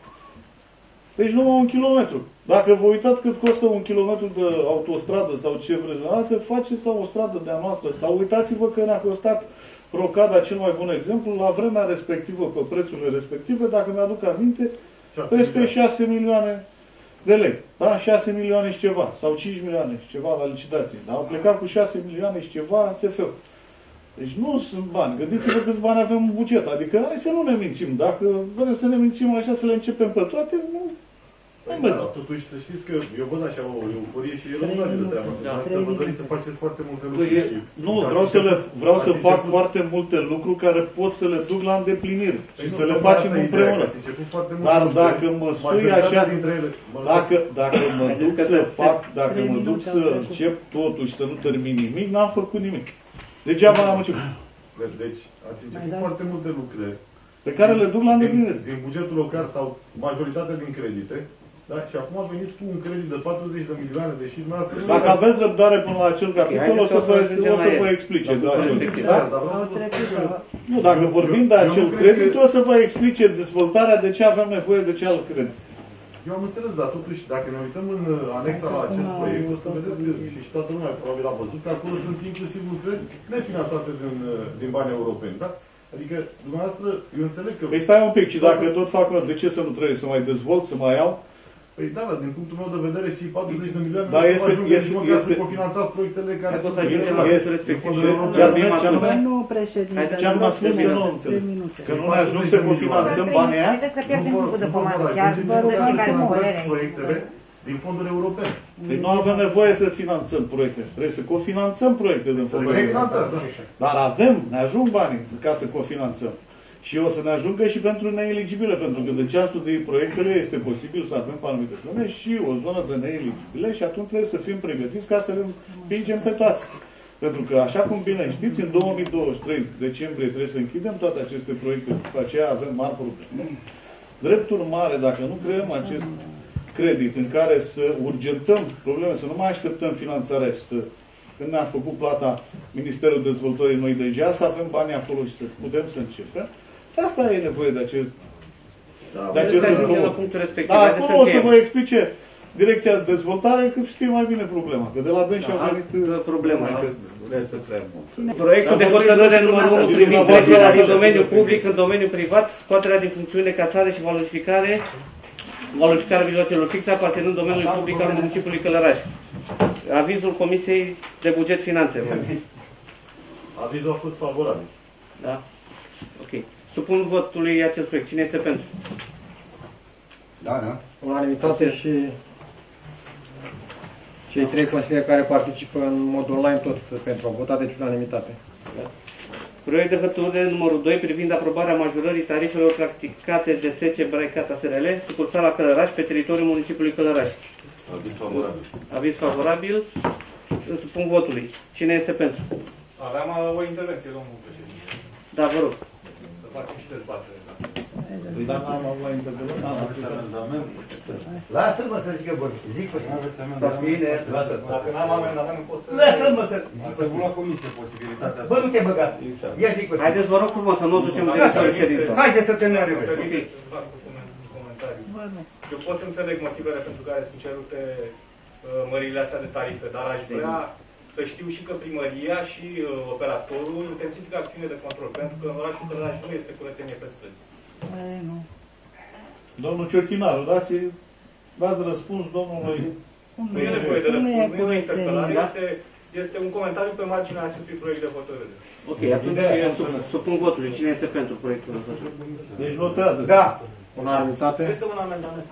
Deci numai 1 kilometru. Dacă vă uitați cât costă 1 kilometru de autostradă sau ce vreți, faceți o stradă de-a noastră. Sau uitați-vă că ne-a costat Rocada, cel mai bun exemplu, la vremea respectivă, pe prețurile respective, dacă mi-aduc aminte, peste 6 milioane de lei. Da? 6 milioane și ceva. Sau 5 milioane și ceva la licitație. Dar au plecat cu 6 milioane și ceva în SF. Deci nu sunt bani. Gândiți-vă câți bani avem în buget. Adică hai să nu ne mințim. Dacă vrem să ne mințim așa, să le începem pe toate, nu. Da, totuși să știți că eu văd așa o euforie și e răunabil de treabă. Asta vă doriți să faceți foarte multe lucruri. Nu, vreau să fac foarte multe lucruri care pot să le duc la îndeplinire și să le facem împreună. Dar dacă mă spui așa, dacă mă duc să fac, dacă mă duc să încep totuși să nu termin nimic, n-am făcut nimic. Degeaba n-am început. Deci ați început foarte multe lucruri pe care le duc la îndeplinire. Din bugetul local sau majoritatea din credite, Da? Și acum veniți cu un credit de 40 de milioane, deși dumneavoastră... Dacă aveți răbdare până la acel capitol, o să vă explice. Nu, dacă vorbim de acel credit, o să vă explice dezvoltarea, de ce avem nevoie de ce alt credit. Eu am înțeles, dar totuși, dacă ne uităm în anexa la acest proiect, o să vedeți că, și toată lumea probabil a văzut, că acolo sunt inclusiv lucrări nefinanțate din bani europeni, da? Adică, dumneavoastră, eu înțeleg că... Păi stai un pic, și dacă tot fac, de ce să nu trebuie să mai dezvolt, să mai iau? Păi da, dar din punctul meu de vedere, cei 40 de milioane da, să cofinanțați proiectele care sunt Nu, președinte. Ce am spus că nu înțeles. Că nu ne ajung să cofinanțăm banii aia? Haideți să pierdem timpul de comandă, chiar de fiecare proiectele din fonduri europene. Deci nu avem nevoie să finanțăm proiecte. Trebuie să cofinanțăm proiecte din fonduri europene. Dar avem, ne ajung banii ca să cofinanțăm. Și o să ne ajungă și pentru neeligibile, pentru că de ce am studiat proiectele este posibil să avem pe anumite zone și o zonă de neeligibile și atunci trebuie să fim pregătiți ca să le împingem pe toate. Pentru că, așa cum bine știți, în 2023, decembrie, trebuie să închidem toate aceste proiecte, după aceea avem mari probleme. Drept urmare, dacă nu creăm acest credit în care să urgentăm probleme, să nu mai așteptăm finanțarea și să, când ne-am făcut plata Ministerul Dezvoltării noi deja, să avem banii acolo și să putem să începem. Asta e nevoie de acest respectiv. Da, acolo o să vă explice Direcția de Dezvoltare, că știe mai bine problema. Că de la dânsi au venit problema. Proiectul de hotărâre numărul 1 privind trecerea din domeniul public în domeniul privat, scoaterea din funcțiune, casare și valorificarea mijloacelor fixe aparținând domeniului public al municipiului Călăraș. Avizul Comisiei de Buget Finanțe. Avizul a fost favorabil. Da? Ok. Supun votului acest proiect. Cine este pentru? Da. Unanimitate și cei 3 consilieri care participă în mod online tot pentru a vota, deci unanimitate. Da. Proiect de hotărâre numărul 2 privind aprobarea majorării tarifelor practicate de SC Braicata SRL, sucursala Călăraș, pe teritoriul municipiului Călăraș. Aviz favorabil. Aviz favorabil. Supun votului. Cine este pentru? Aveam o intervenție, domnul președinte. Da, vă rog. Să facem și dezbatere. Dar n-am avut intervenție. Lasă-mă să zic eu, zic pe bine. Dacă n-am amendament, nu pot să... Lasă-mă să... Ați avut la comisie posibilitatea Bă, nu te băga. Ia zic pe haideți, vă rog frumos, să nu o ducem directorul ședință. Haideți să terminăm repede. Eu pot să înțeleg motivele pentru care sunt cerute măririle astea de tarife, dar aș vrea să știu și că primăria și operatorul intensifică acțiune de control, pentru că în orașul Călăraș nu este curățenie pe străzi. Domnul Ciorchinaru, dați răspuns domnului... Nu e nevoie de răspuns, nu e o interpelare, este un comentariu pe marginea acestui proiect de hotărâre. Ok, atunci supun votului. Cine este pentru proiectul de hotărâre? Deci votează. Da. Unanimitate. Este un amendament.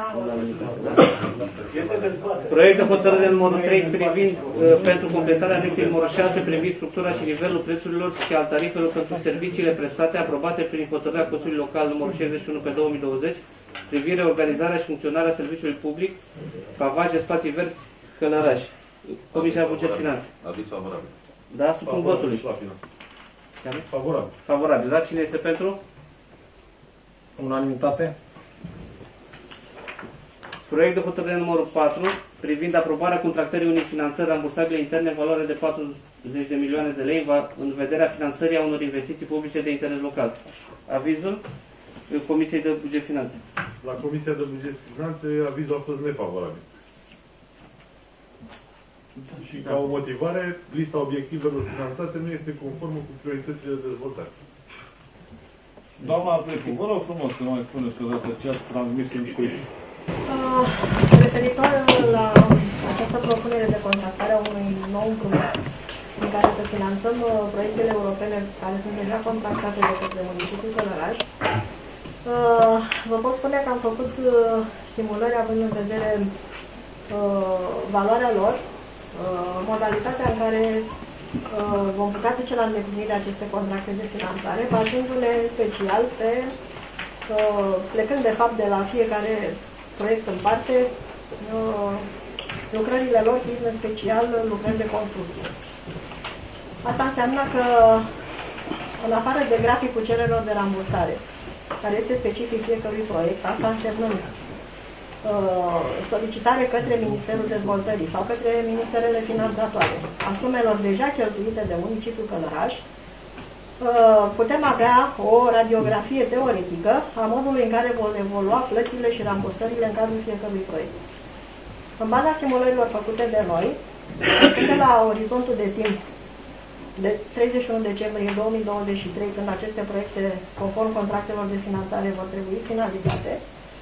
Este dezbatere. Proiect de hotărâre numărul 3 privind pentru completarea anexei numărul 6 privind structura și nivelul prețurilor și al tarifelor pentru serviciile prestate aprobate prin hotărârea Consiliului Local numărul 61 pe 2020 privind reorganizarea și funcționarea serviciului public, pavaje, spații verzi, Călăraș. Comisia Buget Finanțe. Aviz favorabil. Da, supun votului. Favorabil. Favorabil, da? Cine este pentru? Unanimitate. Proiect de hotărâre numărul 4 privind aprobarea contractării unei finanțări rambursabile interne în valoare de 40 de milioane de lei în vederea finanțării a unor investiții publice de interes local. Avizul Comisiei de Buget Finanțe. La Comisia de Buget Finanțe avizul a fost nefavorabil. Și ca o motivare, lista obiectivelor finanțate nu este conformă cu prioritățile de dezvoltare. Doamna Plecu, vă rog frumos să nu mai spuneți că dată ce ați transmis în scris. Referitor la această propunere de contractare a unui nou împrumut în care să finanțăm proiectele europene care sunt deja contractate de către municipiul Călăraș, vă pot spune că am făcut simulări având în vedere valoarea lor, modalitatea în care vom putea duce la îndeplinire aceste contracte de finanțare, bazându-ne special pe, plecând de fapt de la fiecare proiect în parte, lucrările lor fiind în special lucrări de construcție. Asta înseamnă că, în afară de graficul cererilor de rambursare, care este specific fiecărui proiect, asta însemnând solicitare către Ministerul Dezvoltării sau către ministerele finanțatoare a sumelor deja cheltuite de municipiul Călăraș, putem avea o radiografie teoretică a modului în care vor evolua plățile și rambursările în cadrul fiecărui proiect. În baza simulărilor făcute de noi, de la orizontul de timp de 31 decembrie 2023, când aceste proiecte, conform contractelor de finanțare, vor trebui finalizate,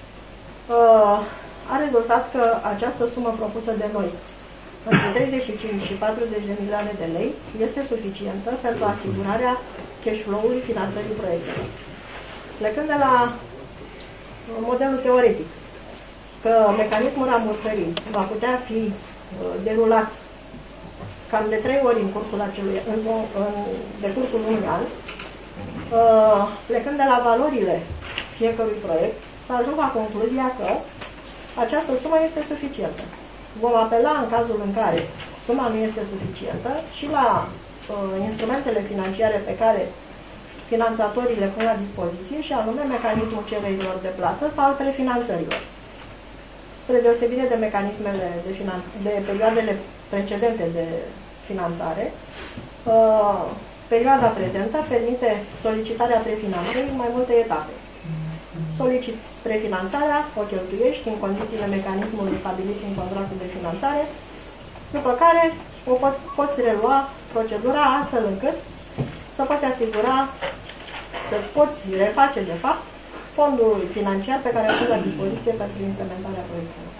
a rezultat că această sumă propusă de noi, între 35 și 40 de milioane de lei, este suficientă pentru asigurarea cash flow-ului finanțării proiectelor. Plecând de la modelul teoretic, că mecanismul rambursării va putea fi derulat cam de 3 ori în cursul în decursul unui an, plecând de la valorile fiecărui proiect, să ajung la concluzia că această sumă este suficientă. Vom apela în cazul în care suma nu este suficientă și la instrumentele financiare pe care finanțatorii le pun la dispoziție, și anume mecanismul cererilor de plată sau al prefinanțărilor. Spre deosebire de mecanismele de perioadele precedente de finanțare, perioada prezentă permite solicitarea prefinanțării în mai multe etape. Soliciți prefinanțarea, o cheltuiești în condițiile mecanismului stabilit în contractul de finanțare, după care poți relua procedura astfel încât să poți asigura, să-ți poți reface, de fapt, fondul financiar pe care îl pui la dispoziție pentru implementarea proiectelor.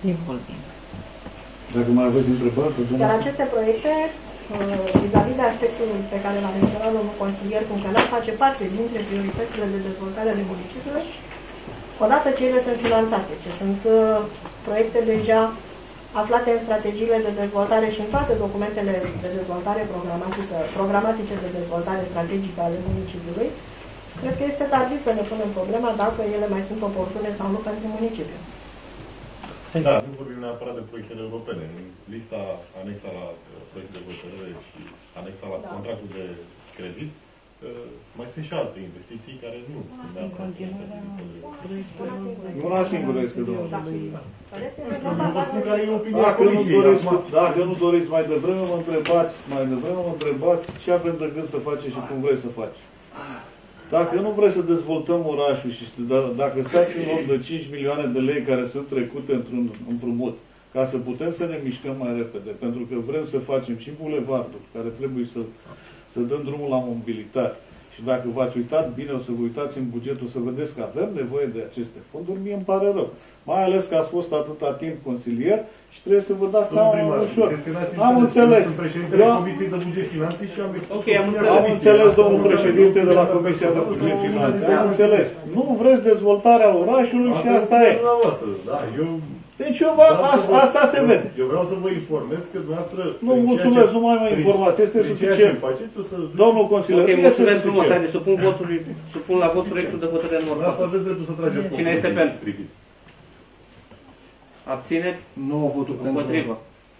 Dacă mai aveți întrebări, iar aceste proiecte, vis-a-vis de aspectul pe care l-a menționat domnul consilier, cum că n-ar face parte dintre prioritățile de dezvoltare ale municipiului, odată ce ele sunt finanțate, ce sunt proiecte deja aflate în strategiile de dezvoltare și în toate documentele de dezvoltare programatice de dezvoltare strategică ale municipiului, cred că este tardiv să ne punem problema dacă ele mai sunt oportune sau nu pentru municipiu. Da, nu vorbim neapărat de proiectele europene. În lista anexa la proiectul de hotărâre și anexa la contractul de credit, mai sunt și alte investiții care nu sunt neapărat. Una singură este, domnule. Vă spun care e opinia Comisiei. Dacă nu doriți mai devreme, mă întrebați ce avem de gând să facem și cum vreți să facem. Dacă nu vreți să dezvoltăm orașul și dacă stați în loc de 5 milioane de lei care sunt trecute într-un împrumut, ca să putem să ne mișcăm mai repede, pentru că vrem să facem și bulevardul, care trebuie să dăm drumul la mobilitate. Și dacă v-ați uitat bine, o să vă uitați în buget, o să vedeți că avem nevoie de aceste fonduri, mie îmi pare rău. Mai ales că ați fost atâta timp consilier și trebuie să vă dați seama ușor. Am înțeles. Sunt președintele Comisiei de Buget Finanțe și am înțeles, domnul președinte de la Comisia de Buget Finanțe. Am înțeles. Nu vreți dezvoltarea orașului și asta e. Deci asta se vede. Eu vreau să vă informez că dumneavoastră... Nu, mulțumesc, nu mai mă informați, este suficient. Domnul consilier, este suficient. Supun la vot proiectul de hotărâre numărul 4. Asta aveți dreptul să trageți. Cine este pentru? Abțineri? 9 voturi pentru. Împotrivă.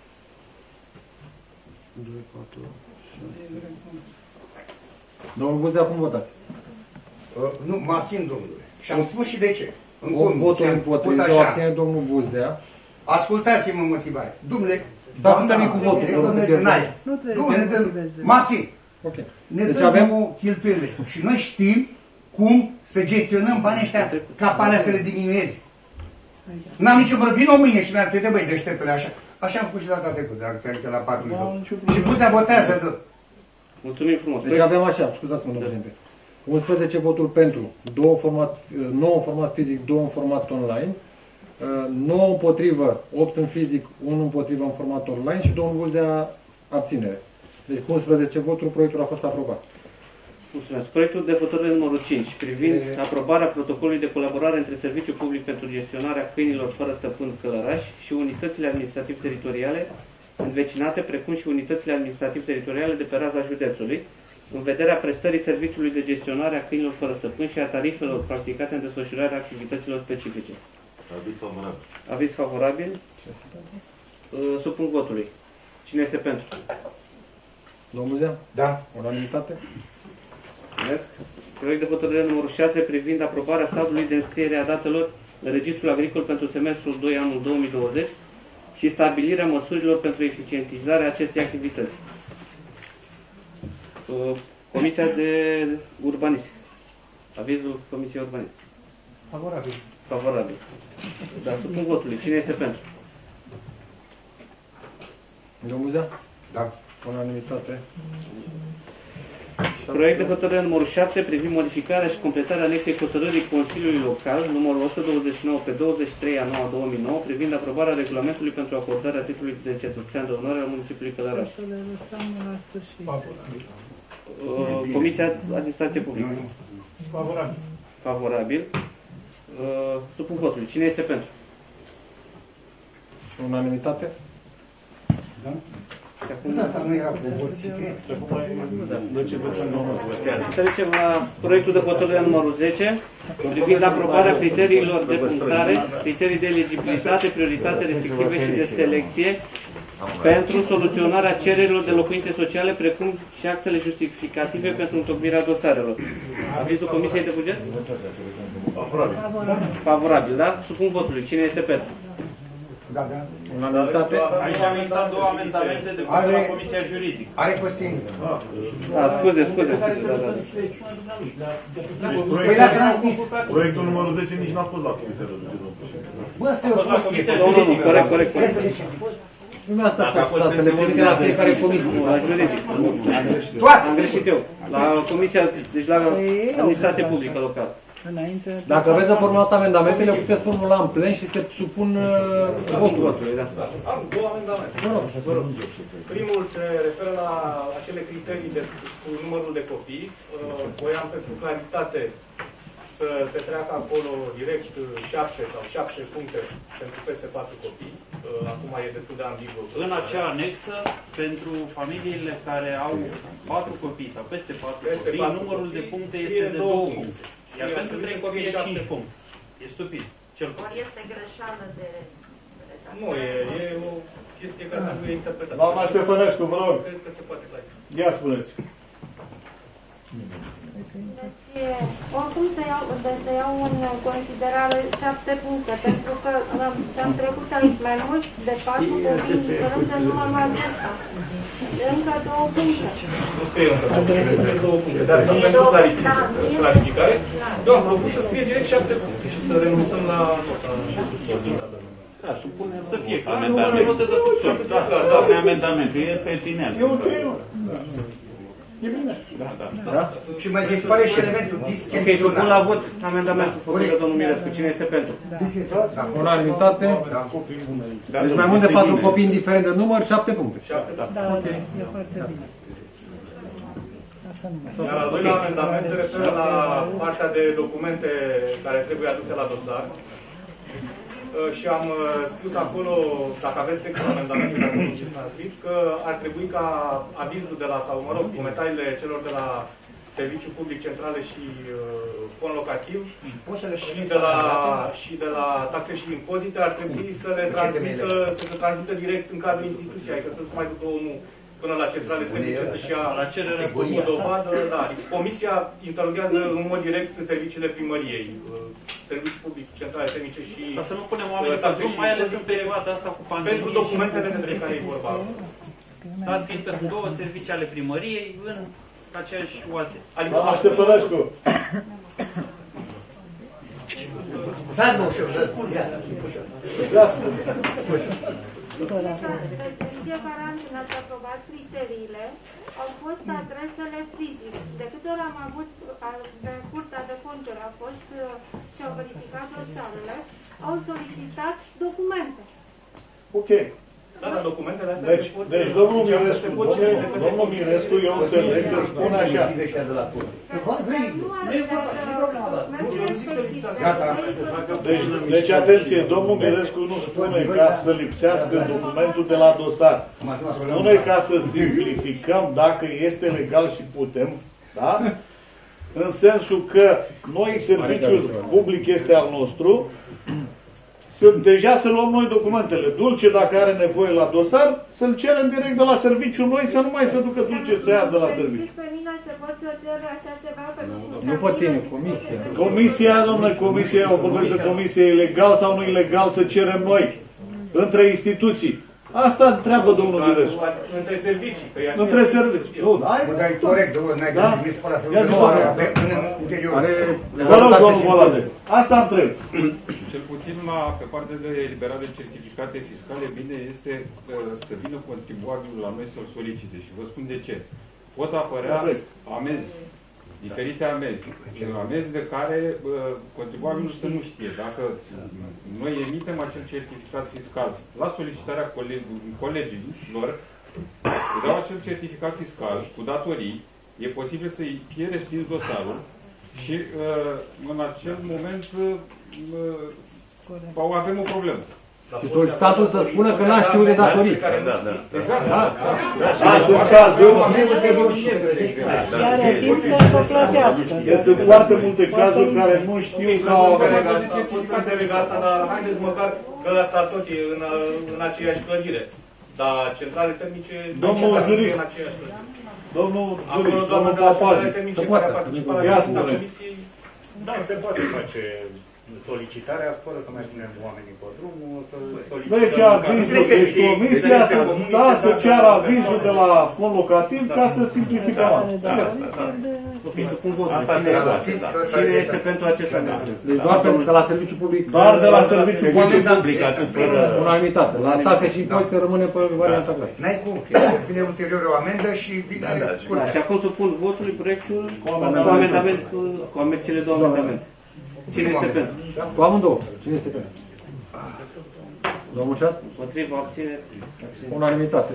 2, 4, 6. Domnul Buzea, cum votați? Nu, mă abțin, domnule. Și am spus și de ce. Votul împotrivă, o abține domnul Buzea. Ascultați-mă motivare. Domnule, stați să termin cu votul. Nu trebuie. Mă abțin. Ne dăm cheltuielile. Și noi știm cum să gestionăm banii ăștia ca banii să le diminueze. N-am nicio vreo, vin o mâine și mi-ar trebui, băi, deșteptele așa. Așa am făcut și data trecută, dacă ți-a la 42. Și Buzea votează. Mulțumim frumos. Deci avem așa, scuzați-mă, domnule președinte. 11 voturi pentru, 9 în format fizic, 2 în format online, 9 împotrivă, 8 în fizic, 1 împotrivă în format online și domnul Buzea abținere. Deci cu 11 voturi proiectul a fost aprobat. Mulțumesc. Proiectul de hotărâre numărul 5 privind aprobarea protocolului de colaborare între Serviciul Public pentru gestionarea câinilor fără stăpân Călăraș și unitățile administrativ-teritoriale învecinate, precum și unitățile administrativ-teritoriale de pe raza județului, în vederea prestării serviciului de gestionare a câinilor fără stăpân și a tarifelor practicate în desfășurarea activităților specifice. Aviz favorabil. Aviz favorabil. Supun votului. Cine este pentru? Domnul Buzea? Da. Unanimitate? Mulțumesc. Proiect de hotărâre numărul 6 privind aprobarea statului de înscriere a datelor în Registrul Agricol pentru semestrul 2 anul 2020 și stabilirea măsurilor pentru eficientizarea acestei activități. Comisia de Urbanism. Avizul Comisiei Urbanism. Favorabil. Favorabil. Dar supun votului. Cine este pentru? Domnul Buzea? Da. Unanimitate. Proiect de hotărâre numărul 7 privind modificarea și completarea anexei hotărârii Consiliului Local numărul 129 pe 23 a 9 2009 privind aprobarea regulamentului pentru acordarea titlului de cetățean de onoare al municipiului Călăraș. Să le lăsăm la sfârșit. Comisia Administrație Publică. Favorabil. Favorabil. Supun votului. Cine este pentru? Unanimitate? Da? Asta nu era cu vot secret. Să trecem la proiectul de hotărâre numărul 10 privind aprobarea criteriilor de punctare, criterii de eligibilitate, prioritate, restrictive și de selecție pentru soluționarea cererilor de locuințe sociale, precum și actele justificative pentru întocmirea dosarelor. Avizul Comisiei de Buget? Favorabil, da? Supun votului. Cine este pentru? Da, da. Unanimitate? Aici am existat două amendamente de la Comisia Juridică. Are Costin. Scuze. Proiectul numărul 10 nici n-a fost la Comisia de Buget. Bă, asta e o prostie. Nu, corect. Nu asta a fost, să le trimite la fiecare comisie. La juridic. Am greșit eu. La Comisia, deci la Administrație Publică Locală. Dacă aveți de formulat amendamentele, puteți formula în plen și se supun votului. Am două amendamente. Primul se referă la acele criterii cu numărul de copii. Voiam pentru claritate să se treacă acolo direct 7 sau 7 puncte pentru peste 4 copii. Acum e destul de ambigu. În acea anexă, pentru familiile care au 4 copii sau peste 4 copii, numărul de puncte este de 2 puncte. Iar pentru 3 copii e 5 puncte. E stupid. Ori este greșeală de... Nu, e o chestie care trebuie interpretată. Doamna Ștefănescu, vă rog. Cred că se poate clarifica. Ia spuneți. Oricum să iau în considerare 7 puncte, pentru că am trecut aici mai mult de 4 copii, sperăm să nu am mai acesta. Încă 2 puncte. Nu scrie încă 2 puncte, dar sunt pentru clarificare. Eu am propus să scrie direct 7 puncte și să renunțăm la nota. Să fie clar. Amendamentul e pertinent. E ok. E bine. Da? Și mai dispare și elementul discreționar. Ok, supun la vot amendamentul făcut de domnul Mirescu. Cine este pentru? Unanimitate? Deci mai mult de 4 copii, indiferent de număr, 7 puncte. Da, e foarte bine. Iar al doilea amendament se referă la partea de documente care trebuie aduse la dosar. Și am spus acolo, dacă aveți textul amendamentului, dacă nu știți transcrit, că ar trebui ca avizul de la, sau mă rog, comentariile celor de la Serviciul Public Centrale și Fond Locativ și de la taxe și impozite ar trebui să le transmită, să se transmită direct în cadrul instituției, adică să se mai ducă omul până la centrale tehnice să-și ia la cerere o dovadă. Da, comisia interrogează în mod direct în serviciile primăriei, servicii publice, centrale tehnice și... Ca să nu punem oamenii pe drum, mai ales în perioada asta cu pandemie. Pentru documentele despre care e vorba. Dat fiind că sunt două servicii ale primăriei în aceeași oaze. Doamna Ștefănescu. Stați mă ușor, să spun viața. Fiecare an când ați aprobat criteriile, au fost adresele fizice. De câte ori am avut de Curtea de Conturi, a fost și au verificat dosarele, au solicitat documente. Ok. Da, dar documentele astea deci, deci domnul Mirescu, eu înțeleg că spune așa. Deci, atenție, domnul Mirescu nu spune ca să lipsească documentul de la dosar. Spune ca să simplificăm dacă este legal și putem, da? În sensul că noi, serviciul public este al nostru, deja să luăm noi documentele. Dulce, dacă are nevoie la dosar, să-l cerem direct de la serviciu noi, să nu mai se ducă Dulce să ia de la serviciu. Nu pe tine, comisia. Comisia, domnule, comisia, o vorbesc de comisie, e legal sau nu e legal să cerem noi, între instituții. Asta întreabă domnul Virescu. Între servicii. Între servicii. Nu, da? Dar e corect, n-ai gândit pe ăla să în interior. Vă rog, domnul Bolade. Asta întreb. Cel puțin pe partea de eliberare de certificate fiscale, bine este să vină contribuabilul la noi să-l solicite. Și vă spun de ce. Pot apărea amenzi, diferite amenzi de care contribuabilul să nu știe. Dacă noi emitem acel certificat fiscal la solicitarea colegilor, îi dau acel certificat fiscal cu datorii, e posibil să-i fie respins dosarul și în acel moment avem o problemă. Și solicitantul să spună că n-a știut de datorii. Exact. Asta sunt cazuri. Are timp să-și o plătească. Sunt foarte multe cazuri care nu știu că au avut asta, dar haideți măcar că ăsta tot e în aceeași clădire. Dar centrale termice domnul jurist, domnul Papagi, se poate participa la comisiei. Da, se poate face solicitarea fără să mai punem oamenii pe drum, să solicităm. Deci avizul, deci comisia să ceară avizul de la fond locativ ca să simplificăm. Asta cine este pentru acest amendament? Deci doar de la serviciu public. Doar de la serviciu public, fără unanimitate. La taxe și impozite rămâne pe varianta clasă. N-ai cum, vine ulterior o amendă și vine... Și acum supun votului proiectul cu cele două amendamente. Cine este pentru? Cu amândouă. Cine este pentru? Domnul Șat? Potrivă, abține. Unanimitate.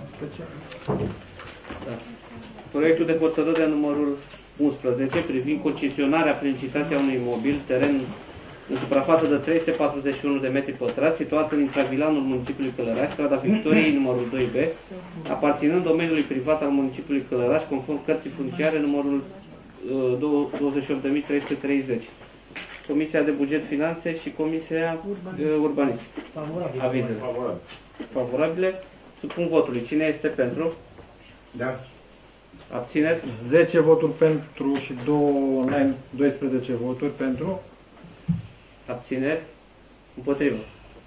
Proiectul de hotărâre numărul 11 privind concesionarea prin licitația unui imobil, teren în suprafață de 341 de metri pătrați, situat în intravilanul municipiului Călăraș, strada Victoriei numărul 2B, aparținând domeniului privat al municipiului Călăraș, conform cărții funciare numărul 28.330. Comisia de Buget Finanțe și Comisia Urbanism. Avizele. Favorabile. Supun votului. Cine este pentru? Da. Abțineri? 10 voturi pentru și 2 online, 12 voturi pentru. Abțineri? Împotrivă.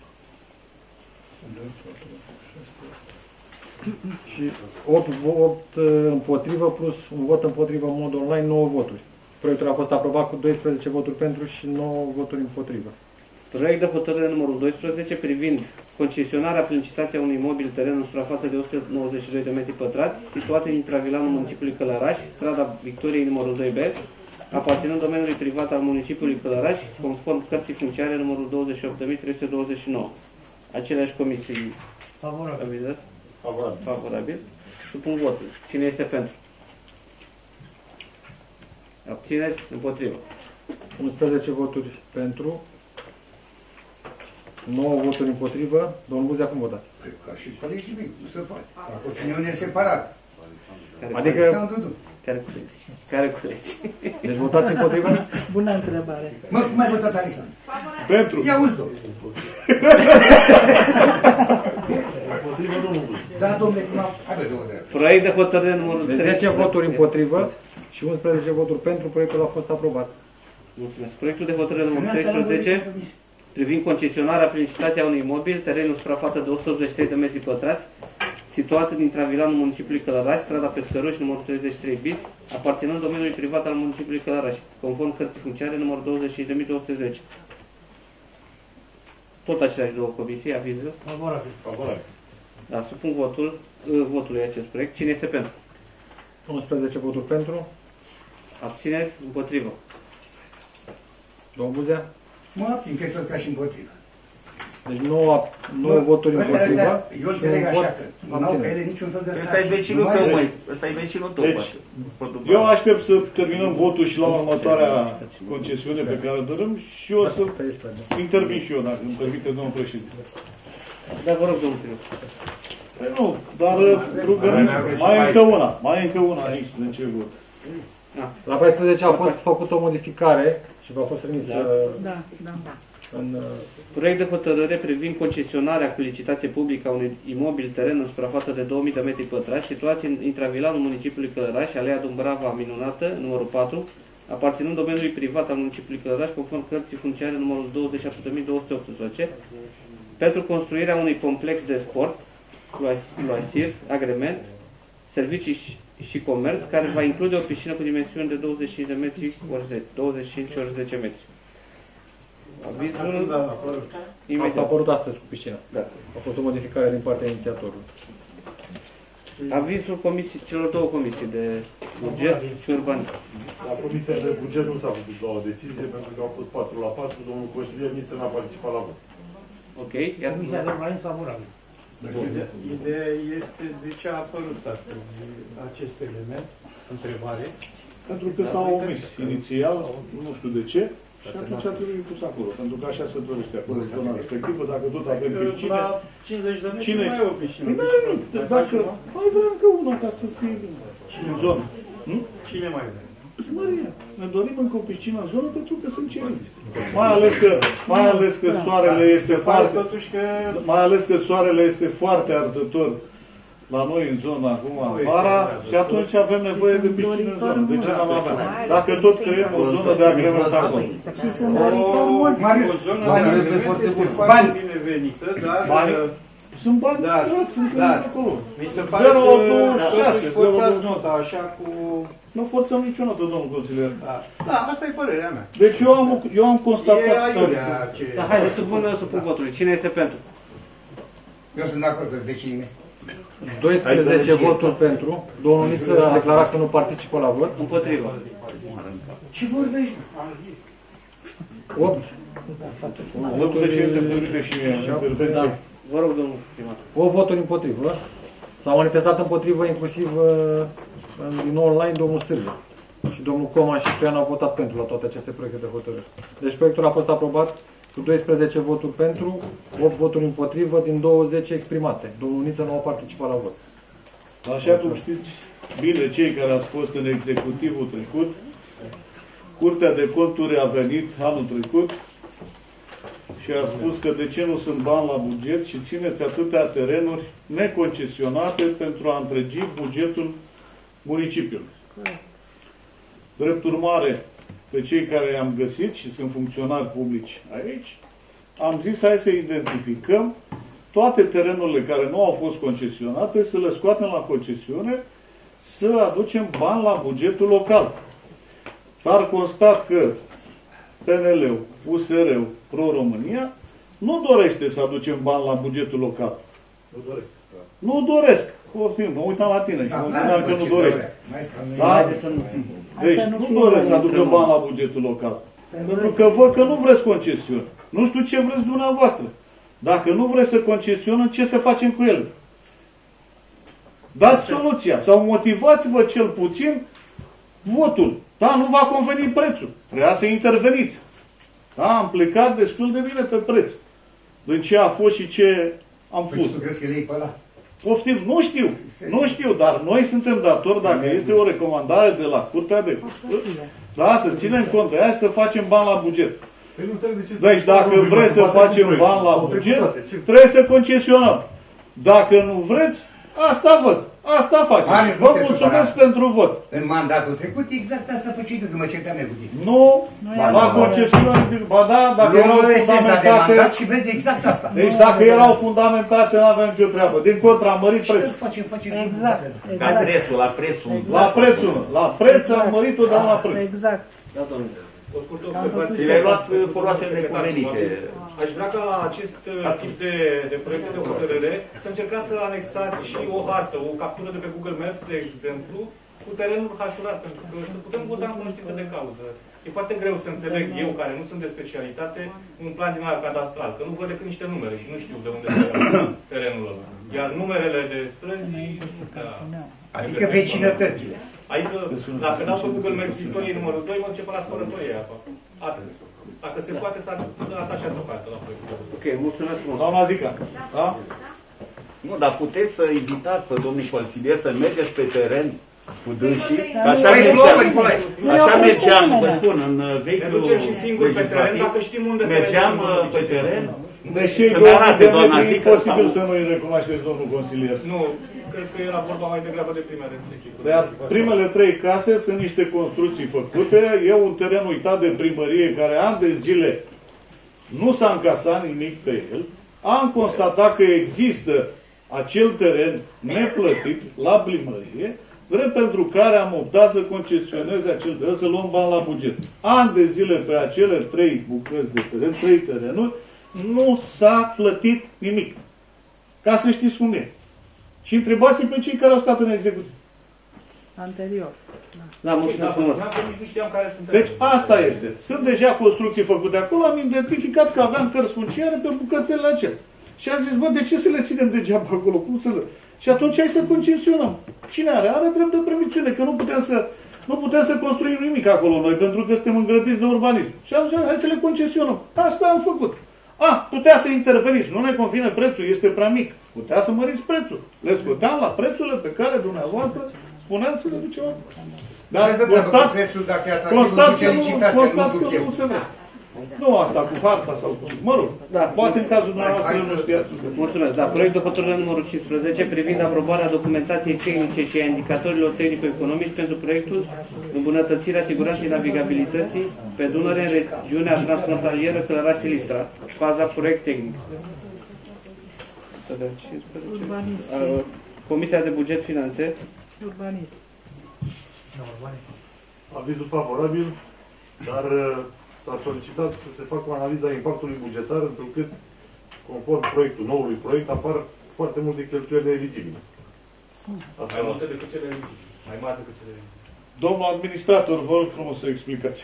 Și 8 împotrivă plus un vot împotrivă în mod online, 9 voturi. Proiectul a fost aprobat cu 12 voturi pentru și 9 voturi împotrivă. Proiect de hotărâre numărul 12 privind concesionarea prin licitația unui imobil teren în suprafață de 192 de metri pătrați, situat în intravilanul municipiului Călăraș, strada Victoriei numărul 2B, aparținând domeniului privat al municipiului Călăraș, conform cărții funciare numărul 28.329. Aceleași comisii. Favorabil. Favorabil. Supun votul. Cine este pentru? Abțineri? Împotrivă. 11 voturi pentru, 9 voturi împotrivă. Domnul Buzea, cum votați? Ca și colegii mei, nu se poate. Dacă opiniunea e separată. Adică... Care colegi? Deci votați împotrivă? Bună întrebare. Mă, cum ai votat, Alexandru? Pentru. Ia uzi, domnule. Împotrivă, domnul Buzea. Da, domnule, cum am... Proiect de hotărâre numărul 3. Deci 10 voturi împotrivă și 11 voturi pentru. Proiectul a fost aprobat. Mulțumesc. Proiectul de hotărâre numărul 13 privind concesionarea prin licitația unui imobil, terenul suprafață de 183 de metri pătrați, situat în intravilanul municipiului Călăraș, strada Pescăruș, numărul 33 bis, aparținând domeniului privat al municipiului Călăraș, conform cărții funciare numărul 25.210. Tot aceleași două comisii, avizul. Favorabil. Da, supun votului acest proiect. Cine este pentru? 11 voturi pentru. Abțineri? Împotrivă. Domnul Buzea? Mă abțin, că e tot ca și împotrivă. Deci 9 voturi împotrivă. Eu înțeleg așa că n-au pe ele niciun fel de... Ăsta e vecinul tău, măi. Ăsta e vecinul tău, deci, eu aștept să terminăm votul și la următoarea concesiune pe care o dărâm și o să intervin și eu, dacă îmi permite domnul președinte. Da, vă rog, domnul Criu. Păi nu, dar rugămiți, mai încă una aici, de ce vot? La 14 a fost făcută o modificare și v-a fost trimis în... Proiect de hotărâre privind concesionarea cu licitație publică a unui imobil teren în suprafață de 2000 de metri pătrați, situat în intravilanul municipiului Călăraș, Alea Dumbrava Minunată, numărul 4, aparținând domeniului privat al municipiului Călăraș, conform cărții funciare numărul 27.218, pentru construirea unui complex de sport, loisir, agrement, servicii și comerț, care va include o piscină cu dimensiuni de 25 de metri ori 10, 25 ori 10 metri. Avizul Asta a apărut astăzi cu piscina. Da. A fost o modificare din partea inițiatorului. Avizul celor două comisii de buget și urbanism. La comisia de buget nu s-a făcut la o decizie, pentru că au fost 4-4, domnul consilier nici n-a participat la vot. Ok, iar comisia de urbanism favorabil. Ideea este de ce a apărut astăzi acest element, întrebare. Pentru că s-au omis inițial, nu știu de ce, și atunci a trebuit pus acolo, pentru că așa se dorește acolo, zona respectivă, dacă tot avem piscine. La 50 de metri mai e o piscină. Dacă mai vrem încă una ca să fie în zonă. Cine mai vrea? Maria, ne dorim încă o piscină în zonă pentru că sunt cerințe. Mai ales că soarele este foarte, mai ales că soarele este foarte arzător la noi în zona acum, în vara, și atunci avem nevoie de piscină în zonă. De ce n-am avea? Dacă tot creăm o zonă de agrement acolo. Și sunt doritori mulți. O zonă de agrement este foarte binevenită, dar... Sunt bani, sunt acolo. Mi se pare că totuși forțați nota, așa cu... Nu forțăm nicio notă, domnul consilier. Da, asta e părerea mea. Deci eu am constatat... Da, haideți să supun votului. Cine este pentru? Eu sunt de acord că sunt vecinii mei. 12 voturi pentru. Domnul Niță a declarat că nu participă la vot. Împotrivă. Ce vorbești? 8. Votul de ce intervenire și intervenție. Vă rog, domnul primar. 8 voturi împotrivă. S-au manifestat împotrivă inclusiv din nou online domnul Sârze. Și domnul Coma și Stoian au votat pentru la toate aceste proiecte de hotărâre. Deci proiectul a fost aprobat cu 12 voturi pentru, 8 voturi împotrivă din 20 exprimate. Domnul Niță nu a participat la vot. Așa cum știți bine cei care ați fost în executivul trecut, Curtea de Conturi a venit anul trecut și a spus că de ce nu sunt bani la buget și țineți atâtea terenuri neconcesionate pentru a întregi bugetul municipiului. Drept urmare, pe cei care i-am găsit și sunt funcționari publici aici, am zis hai să identificăm toate terenurile care nu au fost concesionate, să le scoatem la concesiune, să aducem bani la bugetul local. Dar constat că PNL-ul, USR-ul, Pro-România nu dorește să aducem bani la bugetul local. Nu doresc. Nu doresc. Poftim, mă uitam la tine și mă gândeam că nu dorești. Da? Deci nu doresc să aducă bani la bugetul local. Pentru că văd că nu vreți concesiuni. Nu știu ce vreți dumneavoastră. Dacă nu vreți să concesionăm, ce să facem cu ele? Dați soluția sau motivați-vă cel puțin votul. Da, nu va conveni prețul. Trebuia să interveniți. Da, am plecat destul de bine pe preț. Din ce a fost și ce am pus. Tu crezi că le iei pe ăla? Poftim, nu știu, dar noi suntem datori, dacă este o recomandare de la Curtea de Conturi, da, să ținem cont de aia și să facem bani la buget. Deci dacă vreți să facem bani la buget, trebuie să concesionăm. Dacă nu vreți, asta văd. Asta facem. Vă mulțumesc pentru vot. În mandatul trecut, exact asta făceai că mă certeam nebutit. Nu, la concesiune, ba da, dacă erau fundamentate... și vezi exact asta. Deci dacă erau fundamentate, nu aveam nicio treabă. Din contra, am mărit prețul. Facem exact. La prețul, la prețul. La prețul. La preț am mărit-o, dar la preț. Exact. Da, domnule. O scurtă observație. Le-ai luat foloasele necuvenite. Aș vrea ca la acest tip de proiecte de hotărâre să încercați să anexați și o hartă, o captură de pe Google Maps, de exemplu, cu terenul hașurat, pentru că să putem vota în cunoștință de cauză. E foarte greu să înțeleg eu, care nu sunt de specialitate, un plan din ala cadastral, că nu văd decât niște numere și nu știu de unde se terenul ăla. Iar numerele de străzi... Adică vecinătățile. Adică, dacă dau pe Google Maps Victoriei numărul 2, mă duce pe la Spărătorie acolo. Atât. Dacă se poate să atașați o carte la proiectul. Ok, mulțumesc mult. Doamna Zica, da? Nu, dar puteți să invitați pe domnii consilieri să mergeți pe teren cu dânsii, că așa mergeam, vă spun, în vechiul... Ne ducem și singuri pe teren, dacă știm unde se mergeam pe teren, Deci cei două e imposibil să nu-i recunoașteți, domnul consilier. Nu, cred că era vorba mai degrabă de primele trei. Dar primele 3 case sunt niște construcții făcute, e un teren uitat de primărie care ani de zile nu s-a încasat nimic pe el. Am constatat că există acel teren neplătit la primărie, drept pentru care am optat să concesioneze acel teren, să luăm bani la buget. Ani de zile pe acele 3 bucăți de teren, 3 terenuri, nu s-a plătit nimic. Ca să știți cum e. Și întrebați pe cei care au stat în executiv. Anterior. Da, mulțumesc frumos. Deci asta este. Sunt deja construcții făcute acolo, am identificat că aveam cărți funciare pe bucățele acelea. Și am zis, bă, de ce să le ținem degeaba acolo? Cum să le... Și atunci hai să concesionăm. Cine are? Are drept de permisiune, că nu putem să construim nimic acolo noi, pentru că suntem îngrădiți de urbanism. Și am zis, hai să le concesionăm. Asta am făcut. Putea să interveniți, nu ne convine prețul, este prea mic. Putea să măriți prețul. Le scoteam la prețurile pe care dumneavoastră spuneam să le ducem acolo. Dar constat că nu se vrea. Nu asta cu harta sau cu... Mă rog, poate în cazul dumneavoastră nu știați. Mulțumesc. Da, proiectul hotărâre numărul 15 privind aprobarea documentației tehnice și a indicatorilor tehnico-economici pentru proiectul îmbunătățirea siguranței navigabilității pe Dunăre în regiunea transfrontalieră Călărași-Silistra. Faza proiect tehnic. Comisia de Buget Finanțe. Urbanism. Avizul favorabil, dar s-a solicitat să se facă o analiză a impactului bugetar, întrucât, conform noului proiect, apar foarte multe cheltuieli eligibile. Mai multe decât cele eligibile. Mai mari decât cele eligibile. Domnul administrator, vă rog frumos să explicați.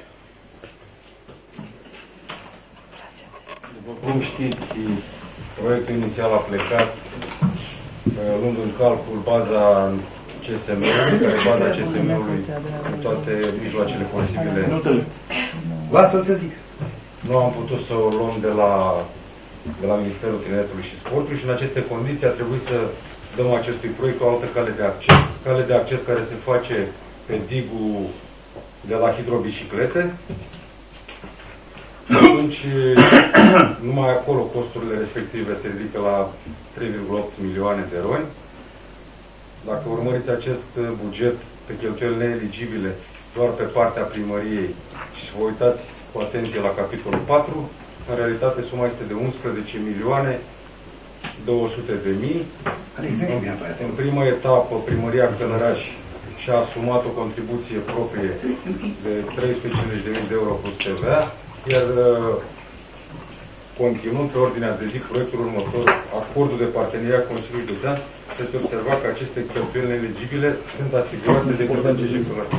După cum știți, proiectul inițial a plecat luând în calcul baza CSM-ului, care e baza CSM-ului cu toate mijloacele posibile. Lasă-l să zic. Nu am putut să o luăm de la Ministerul Tineretului și Sportului și în aceste condiții a trebuit să dăm acestui proiect o altă cale de acces. Cale de acces care se face pe digul de la hidrobiciclete. Și atunci, numai acolo costurile respective se ridică la 3,8 milioane de RON. Dacă urmăriți acest buget pe cheltuieli neeligibile doar pe partea primăriei și vă uitați cu atenție la capitolul 4, în realitate suma este de 11.200.000. În prima etapă, primăria Călărași și-a asumat o contribuție proprie de 350.000 de euro plus TVA, iar continuând pe ordinea de zi proiectul următor, acordul de parteneriat Consiliului Județean, se observa că aceste cheltuieli neeligibile sunt asigurate de către CG Călărași.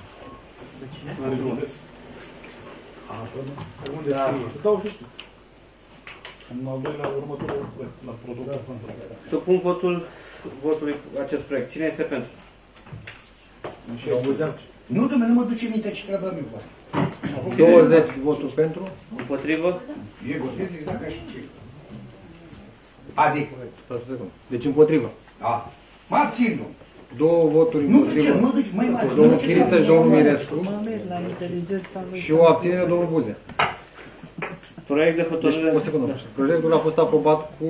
Dau și știu. În al doilea, următorul proiect, la protocol. Supun votului acest proiect. Cine este pentru? Nu, domnule, nu mă duce minte ce treaba mi-o face. 20 voturi pentru. Împotrivă? Eu votez exact ca și ce. Adică. Deci împotrivă. Da. Mă abțin, domnule. 2 voturi împotrivă. Nu duci, mai mare. Domnul Chiriță și domnul Mirescu. Și o abținere domnul Buzea. Proiect de hotărâre. Deci, o secundă. Proiectul a fost aprobat cu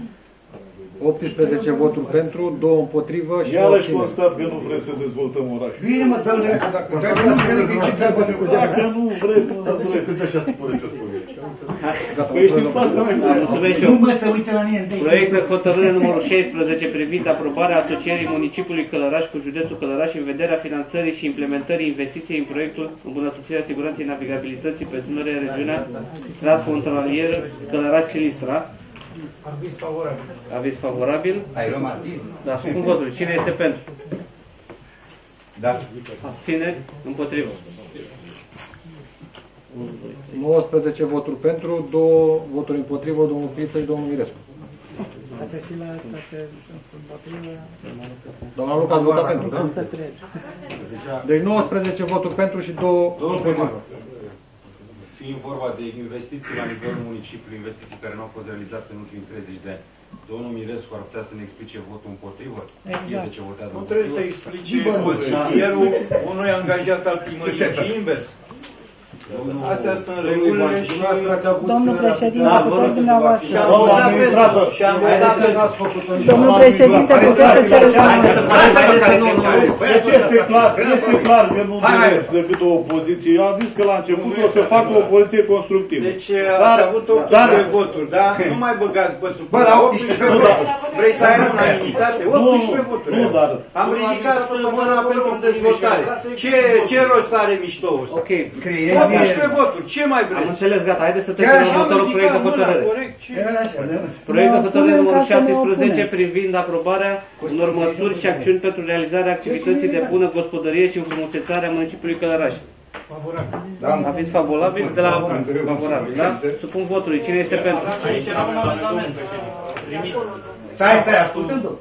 18 voturi pentru, 2 împotrivă și iarăși constat că nu vreți să dezvoltăm orașul. Bine, mă, dă-l dreaptă, dacă nu înțeleg de ce treabă ne cuzeam. Dacă nu vreți să dezvoltăm așa spune ce spune. Păi ești în fața mea. Nu mă, să uite la mine. Proiect de hotărâre numărul 16 privind aprobarea asocierii municipiului Călărași cu județul Călărași în vederea finanțării și implementării investiției în proiectul îmbunătățirea siguranței navigabilității pe Dunăre în regiunea transfrontalieră Călărași-Silistra. Aviz favorabil. Aviz favorabil. Ai romantism. Da, supun votul. Cine este pentru? Da. Abțineri? Împotrivă. 19 voturi pentru, 2 voturi împotrivă, domnul Chiriță și domnul Mirescu. Dacă și la asta se împotrivă... Doamna Luca, ați votat pentru, da? Să cred. Deci 19 voturi pentru și 2 împotrivă. Fiind vorba de investiții la nivelul municipiului, investiții care nu au fost realizate în ultimii 30 de ani, domnul Mirescu ar putea să ne explice votul împotrivă? Exact. De ce votează nu trebuie să explice consilierul unui angajat al primăriei, ci invers. Astea sunt regulile și Domnul președinte, puteți dumneavoastră. Și am votat că n-ați făcut-o. Domnul președinte, puteți să se răspunde. Deci este clar că nu doresc decât o opoziție. Eu am zis că la început o să fac o opoziție constructivă. Deci ați avut 18 voturi, da? Nu mai băgați bățul. Bă, la 18 voturi. Vrei să ai unanimitate? 18 voturi. Nu, dar... Am ridicat mâna pentru dezvoltare. Ce rost are miștoul ăsta? 18 voturi. Ce mai vreți? Am înțeles, gata. Haideți să trecem la următorul proiect de hotărâre. Proiect de hotărâre numărul 17 privind aprobarea unor măsuri și acțiuni pentru realizarea activității de bună gospodărie și înfrumusețare a municipiului Călăraș. Aveți favorabil? De la favorabil, da? Supun votului. Cine este pentru? Aici era un amendament trimis. Stai, ascultându.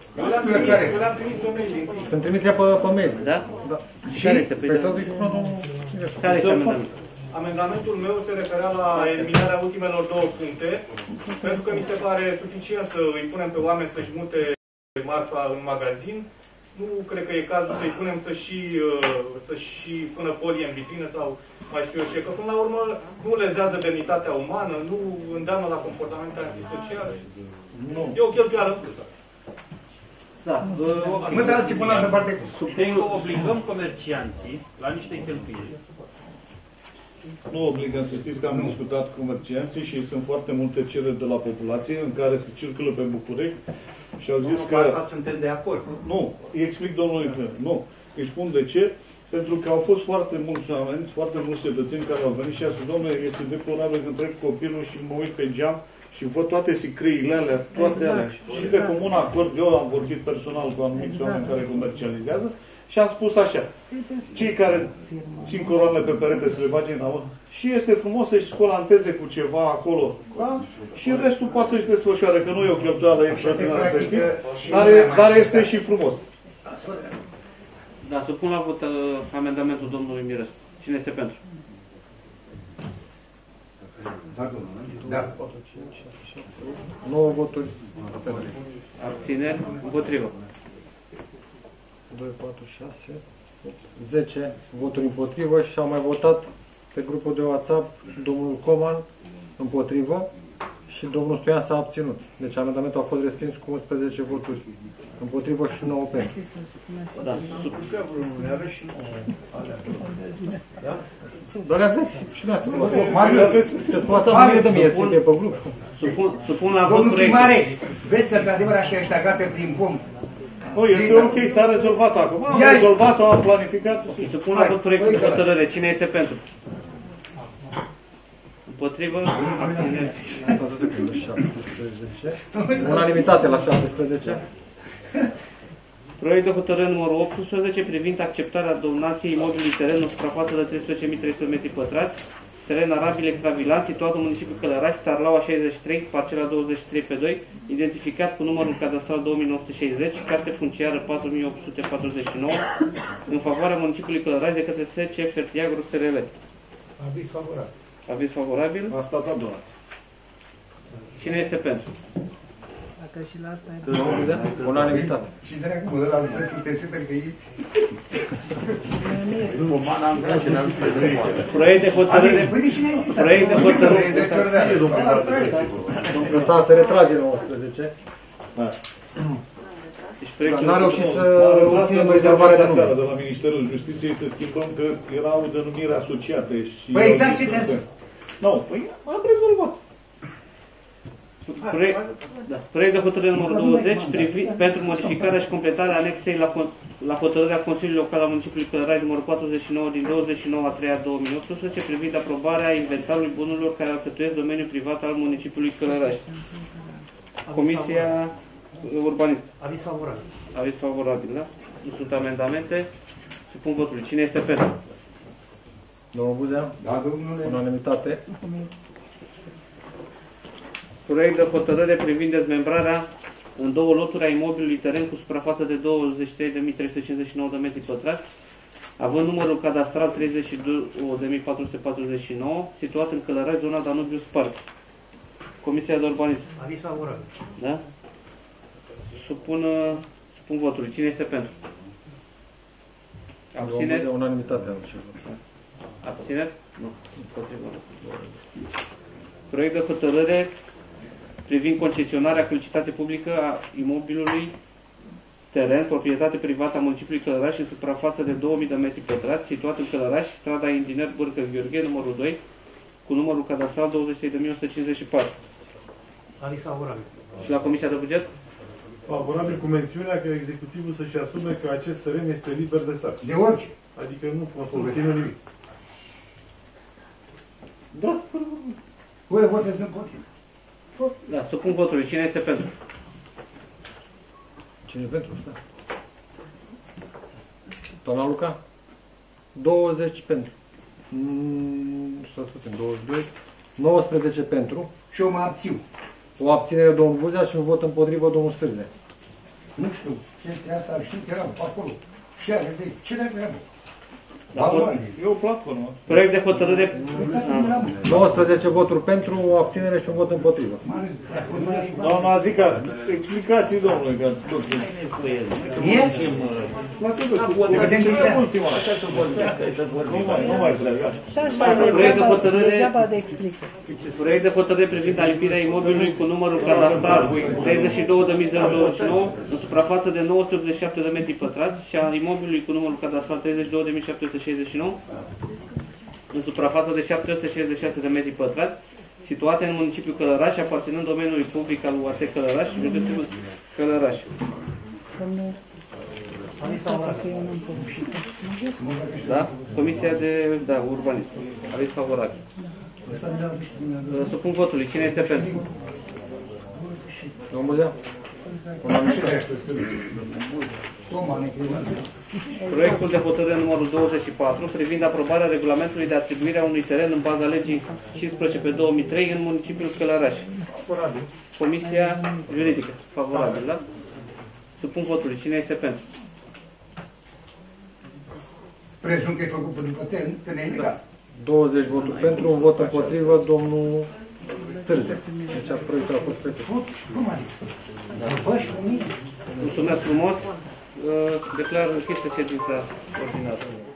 Sunt trimite pe mail. Da? Da. Și care este? Păi să-l expună domnul... Care este amendamentul? Amendamentul meu se referea la eliminarea ultimelor două puncte, pentru că mi se pare suficient să îi punem pe oameni să-și mute marfa în magazin. Nu cred că e cazul să-i punem să-și pună folie în vitrină sau mai știu eu ce, că până la urmă nu lezează demnitatea umană, nu îndeamnă la comportamente antisociale. E o cheltuială în plus. Da. Mă dați până la parte. Obligăm comercianții la niște cheltuieli. Nu obligăm, să știți că am discutat cu comercianții și sunt foarte multe cereri de la populație în care se circulă pe București și au zis că... Asta suntem de acord. Nu, îi explic domnului că nu. Îi spun de ce. Pentru că au fost foarte mulți oameni, foarte mulți cetățeni care au venit și au spus, domnule, este deplorabil că întreg copilul și mă uit pe geam și văd toate sicriile alea, toate alea. Și de comun acord, eu am vorbit personal cu anumiți oameni care comercializează și am spus așa, cei care țin coroanele pe perete să le bage în aur, și este frumos să-și scolanteze cu ceva acolo, da? Și restul poate să-și desfășoare, că nu e o cheltuială extraordinară, să știți, dar este și frumos. Da, supun la vot amendamentul domnului Mirescu. Cine este pentru? Da. 9 voturi. Abțineri? Împotrivă. 2, 4, 6, 8, 10 voturi împotrivă și au mai votat pe grupul de WhatsApp domnul Coman împotrivă și domnul Stoian s-a abținut. Deci amendamentul a fost respins cu 11 voturi împotrivă și 9 pentru. Da. Dar le aveți și la asta. Că-ți poate mie de mie, sunt pe grup. Supun la vot Domnul proiectul. primare, vezi că într-adevăr așa ăștia gață prin punct. Este ok, s-a rezolvat acum. Am rezolvat-o, am planificat. Supun la vot proiectul de hotărâre. Cine este pentru? Împotrivă? Abțineri? Unanimitate la 17. Proiect de hotărâre numărul 18 privind acceptarea donației imobilului teren în suprafață de 13.300 m2, teren arabil extravilan situat în municipiul Călăraș, Tarlaua 63, parcela 23/2, identificat cu numărul cadastral 2960, carte funciară 4849, în favoarea municipiului Călăraș de către SC Fertiagro SRL. Aviz favorabil. Aviz favorabil? Asta a dat. Cine este pentru? Dacă și la asta e... Unanimitate. Și dracu, ăla îți dă te super că e... Proiect de hotărâre. Proiect de hotărâre. Ăsta se retrage 19. Dar n-a reușit să obținem rezervarea de nume. De la Ministerul Justiției să schimbăm că erau denumiri asociate. Păi exact ce ți-am spus. Nu, păi am rezolvat. Proiect de hotărâre numărul 20 pentru modificarea și completarea anexei la hotărârea Consiliului Local al Municipiului Călăraș numărul 49 din 29/3/2018 privind aprobarea inventarului bunurilor care alcătuiesc domeniul privat al Municipiului Călăraș. Comisia Urbanism. Aviz favorabil. Aviz favorabil, da? Nu sunt amendamente. Supun votului. Cine este pentru? Domnul Buzea? Da, domnule. Unanimitate. Proiect de hotărâre privind dezmembrarea în două loturi a imobilului teren cu suprafață de 23.359 de metri pătrați, având numărul cadastral 32.449, situat în Călăraș, zona Danubius Park. Comisia de Urbanism. Aviz favorabil. Da? Supun votului. Cine este pentru? Abțineri? Unanimitate. Abțineri? Nu. Împotriva. Proiect de hotărâre privind concesionarea cu licitație publică a imobilului teren, proprietate privată a municipiului Călăraș, în suprafață de 2000 de metri pătrați, situat în Călăraș, strada Inginer Bârcă Gheorghe, numărul 2, cu numărul cadastral 23.154. Aviz favorabil. Și la Comisia de Buget? Favorabil cu mențiunea că executivul să-și asume că acest teren este liber de sarcină. De orice. Adică nu conține nimic. Da. Voi votez împotriva. Da, supun votului. Cine este pentru? Cine pentru? Da. Doamna Luca? 20 pentru. Să spunem, 22. 19 pentru. Și eu mă abțiu. O abținere domnul Buzea și un vot împotrivă domnul Sârze. Nu știu, chestia asta știu că eram acolo. Și are de ce le treabă? E o platformă. Proiect de hotărâre. 19 voturi pentru, o abținere și un vot împotrivă. Doamna Zica, explicații domnule, că tot nu mai trebuie. Proiect de hotărâre privind alipirea imobilului cu numărul cadastral 32.029 în suprafață de 987 de metri pătrați și al imobilului cu numărul cadastral 32.769 în suprafață de 766 de metri pătrați, situate în municipiul Călăraș, aparținând domeniului public al UAT Călăraș și județul Călăraș. Da? Comisia de urbanism. Aveți favorabil. Supun votului. Cine este pentru? Domnul Buzea? Proiectul de hotărâre numărul 24 privind aprobarea regulamentului de atribuire a unui teren în baza legii 15/2003 în municipiul Călăraș. Comisia juridică. Favorabil, da? Supun votului. Cine este pentru? Prezum că e făcut pentru că ne-ai negat. 20 voturi pentru, un vot împotrivă, domnul Stârze. Deci proiectul a fost prețit. Cum adică? Mulțumesc frumos. Declar închisă ședința ordinară.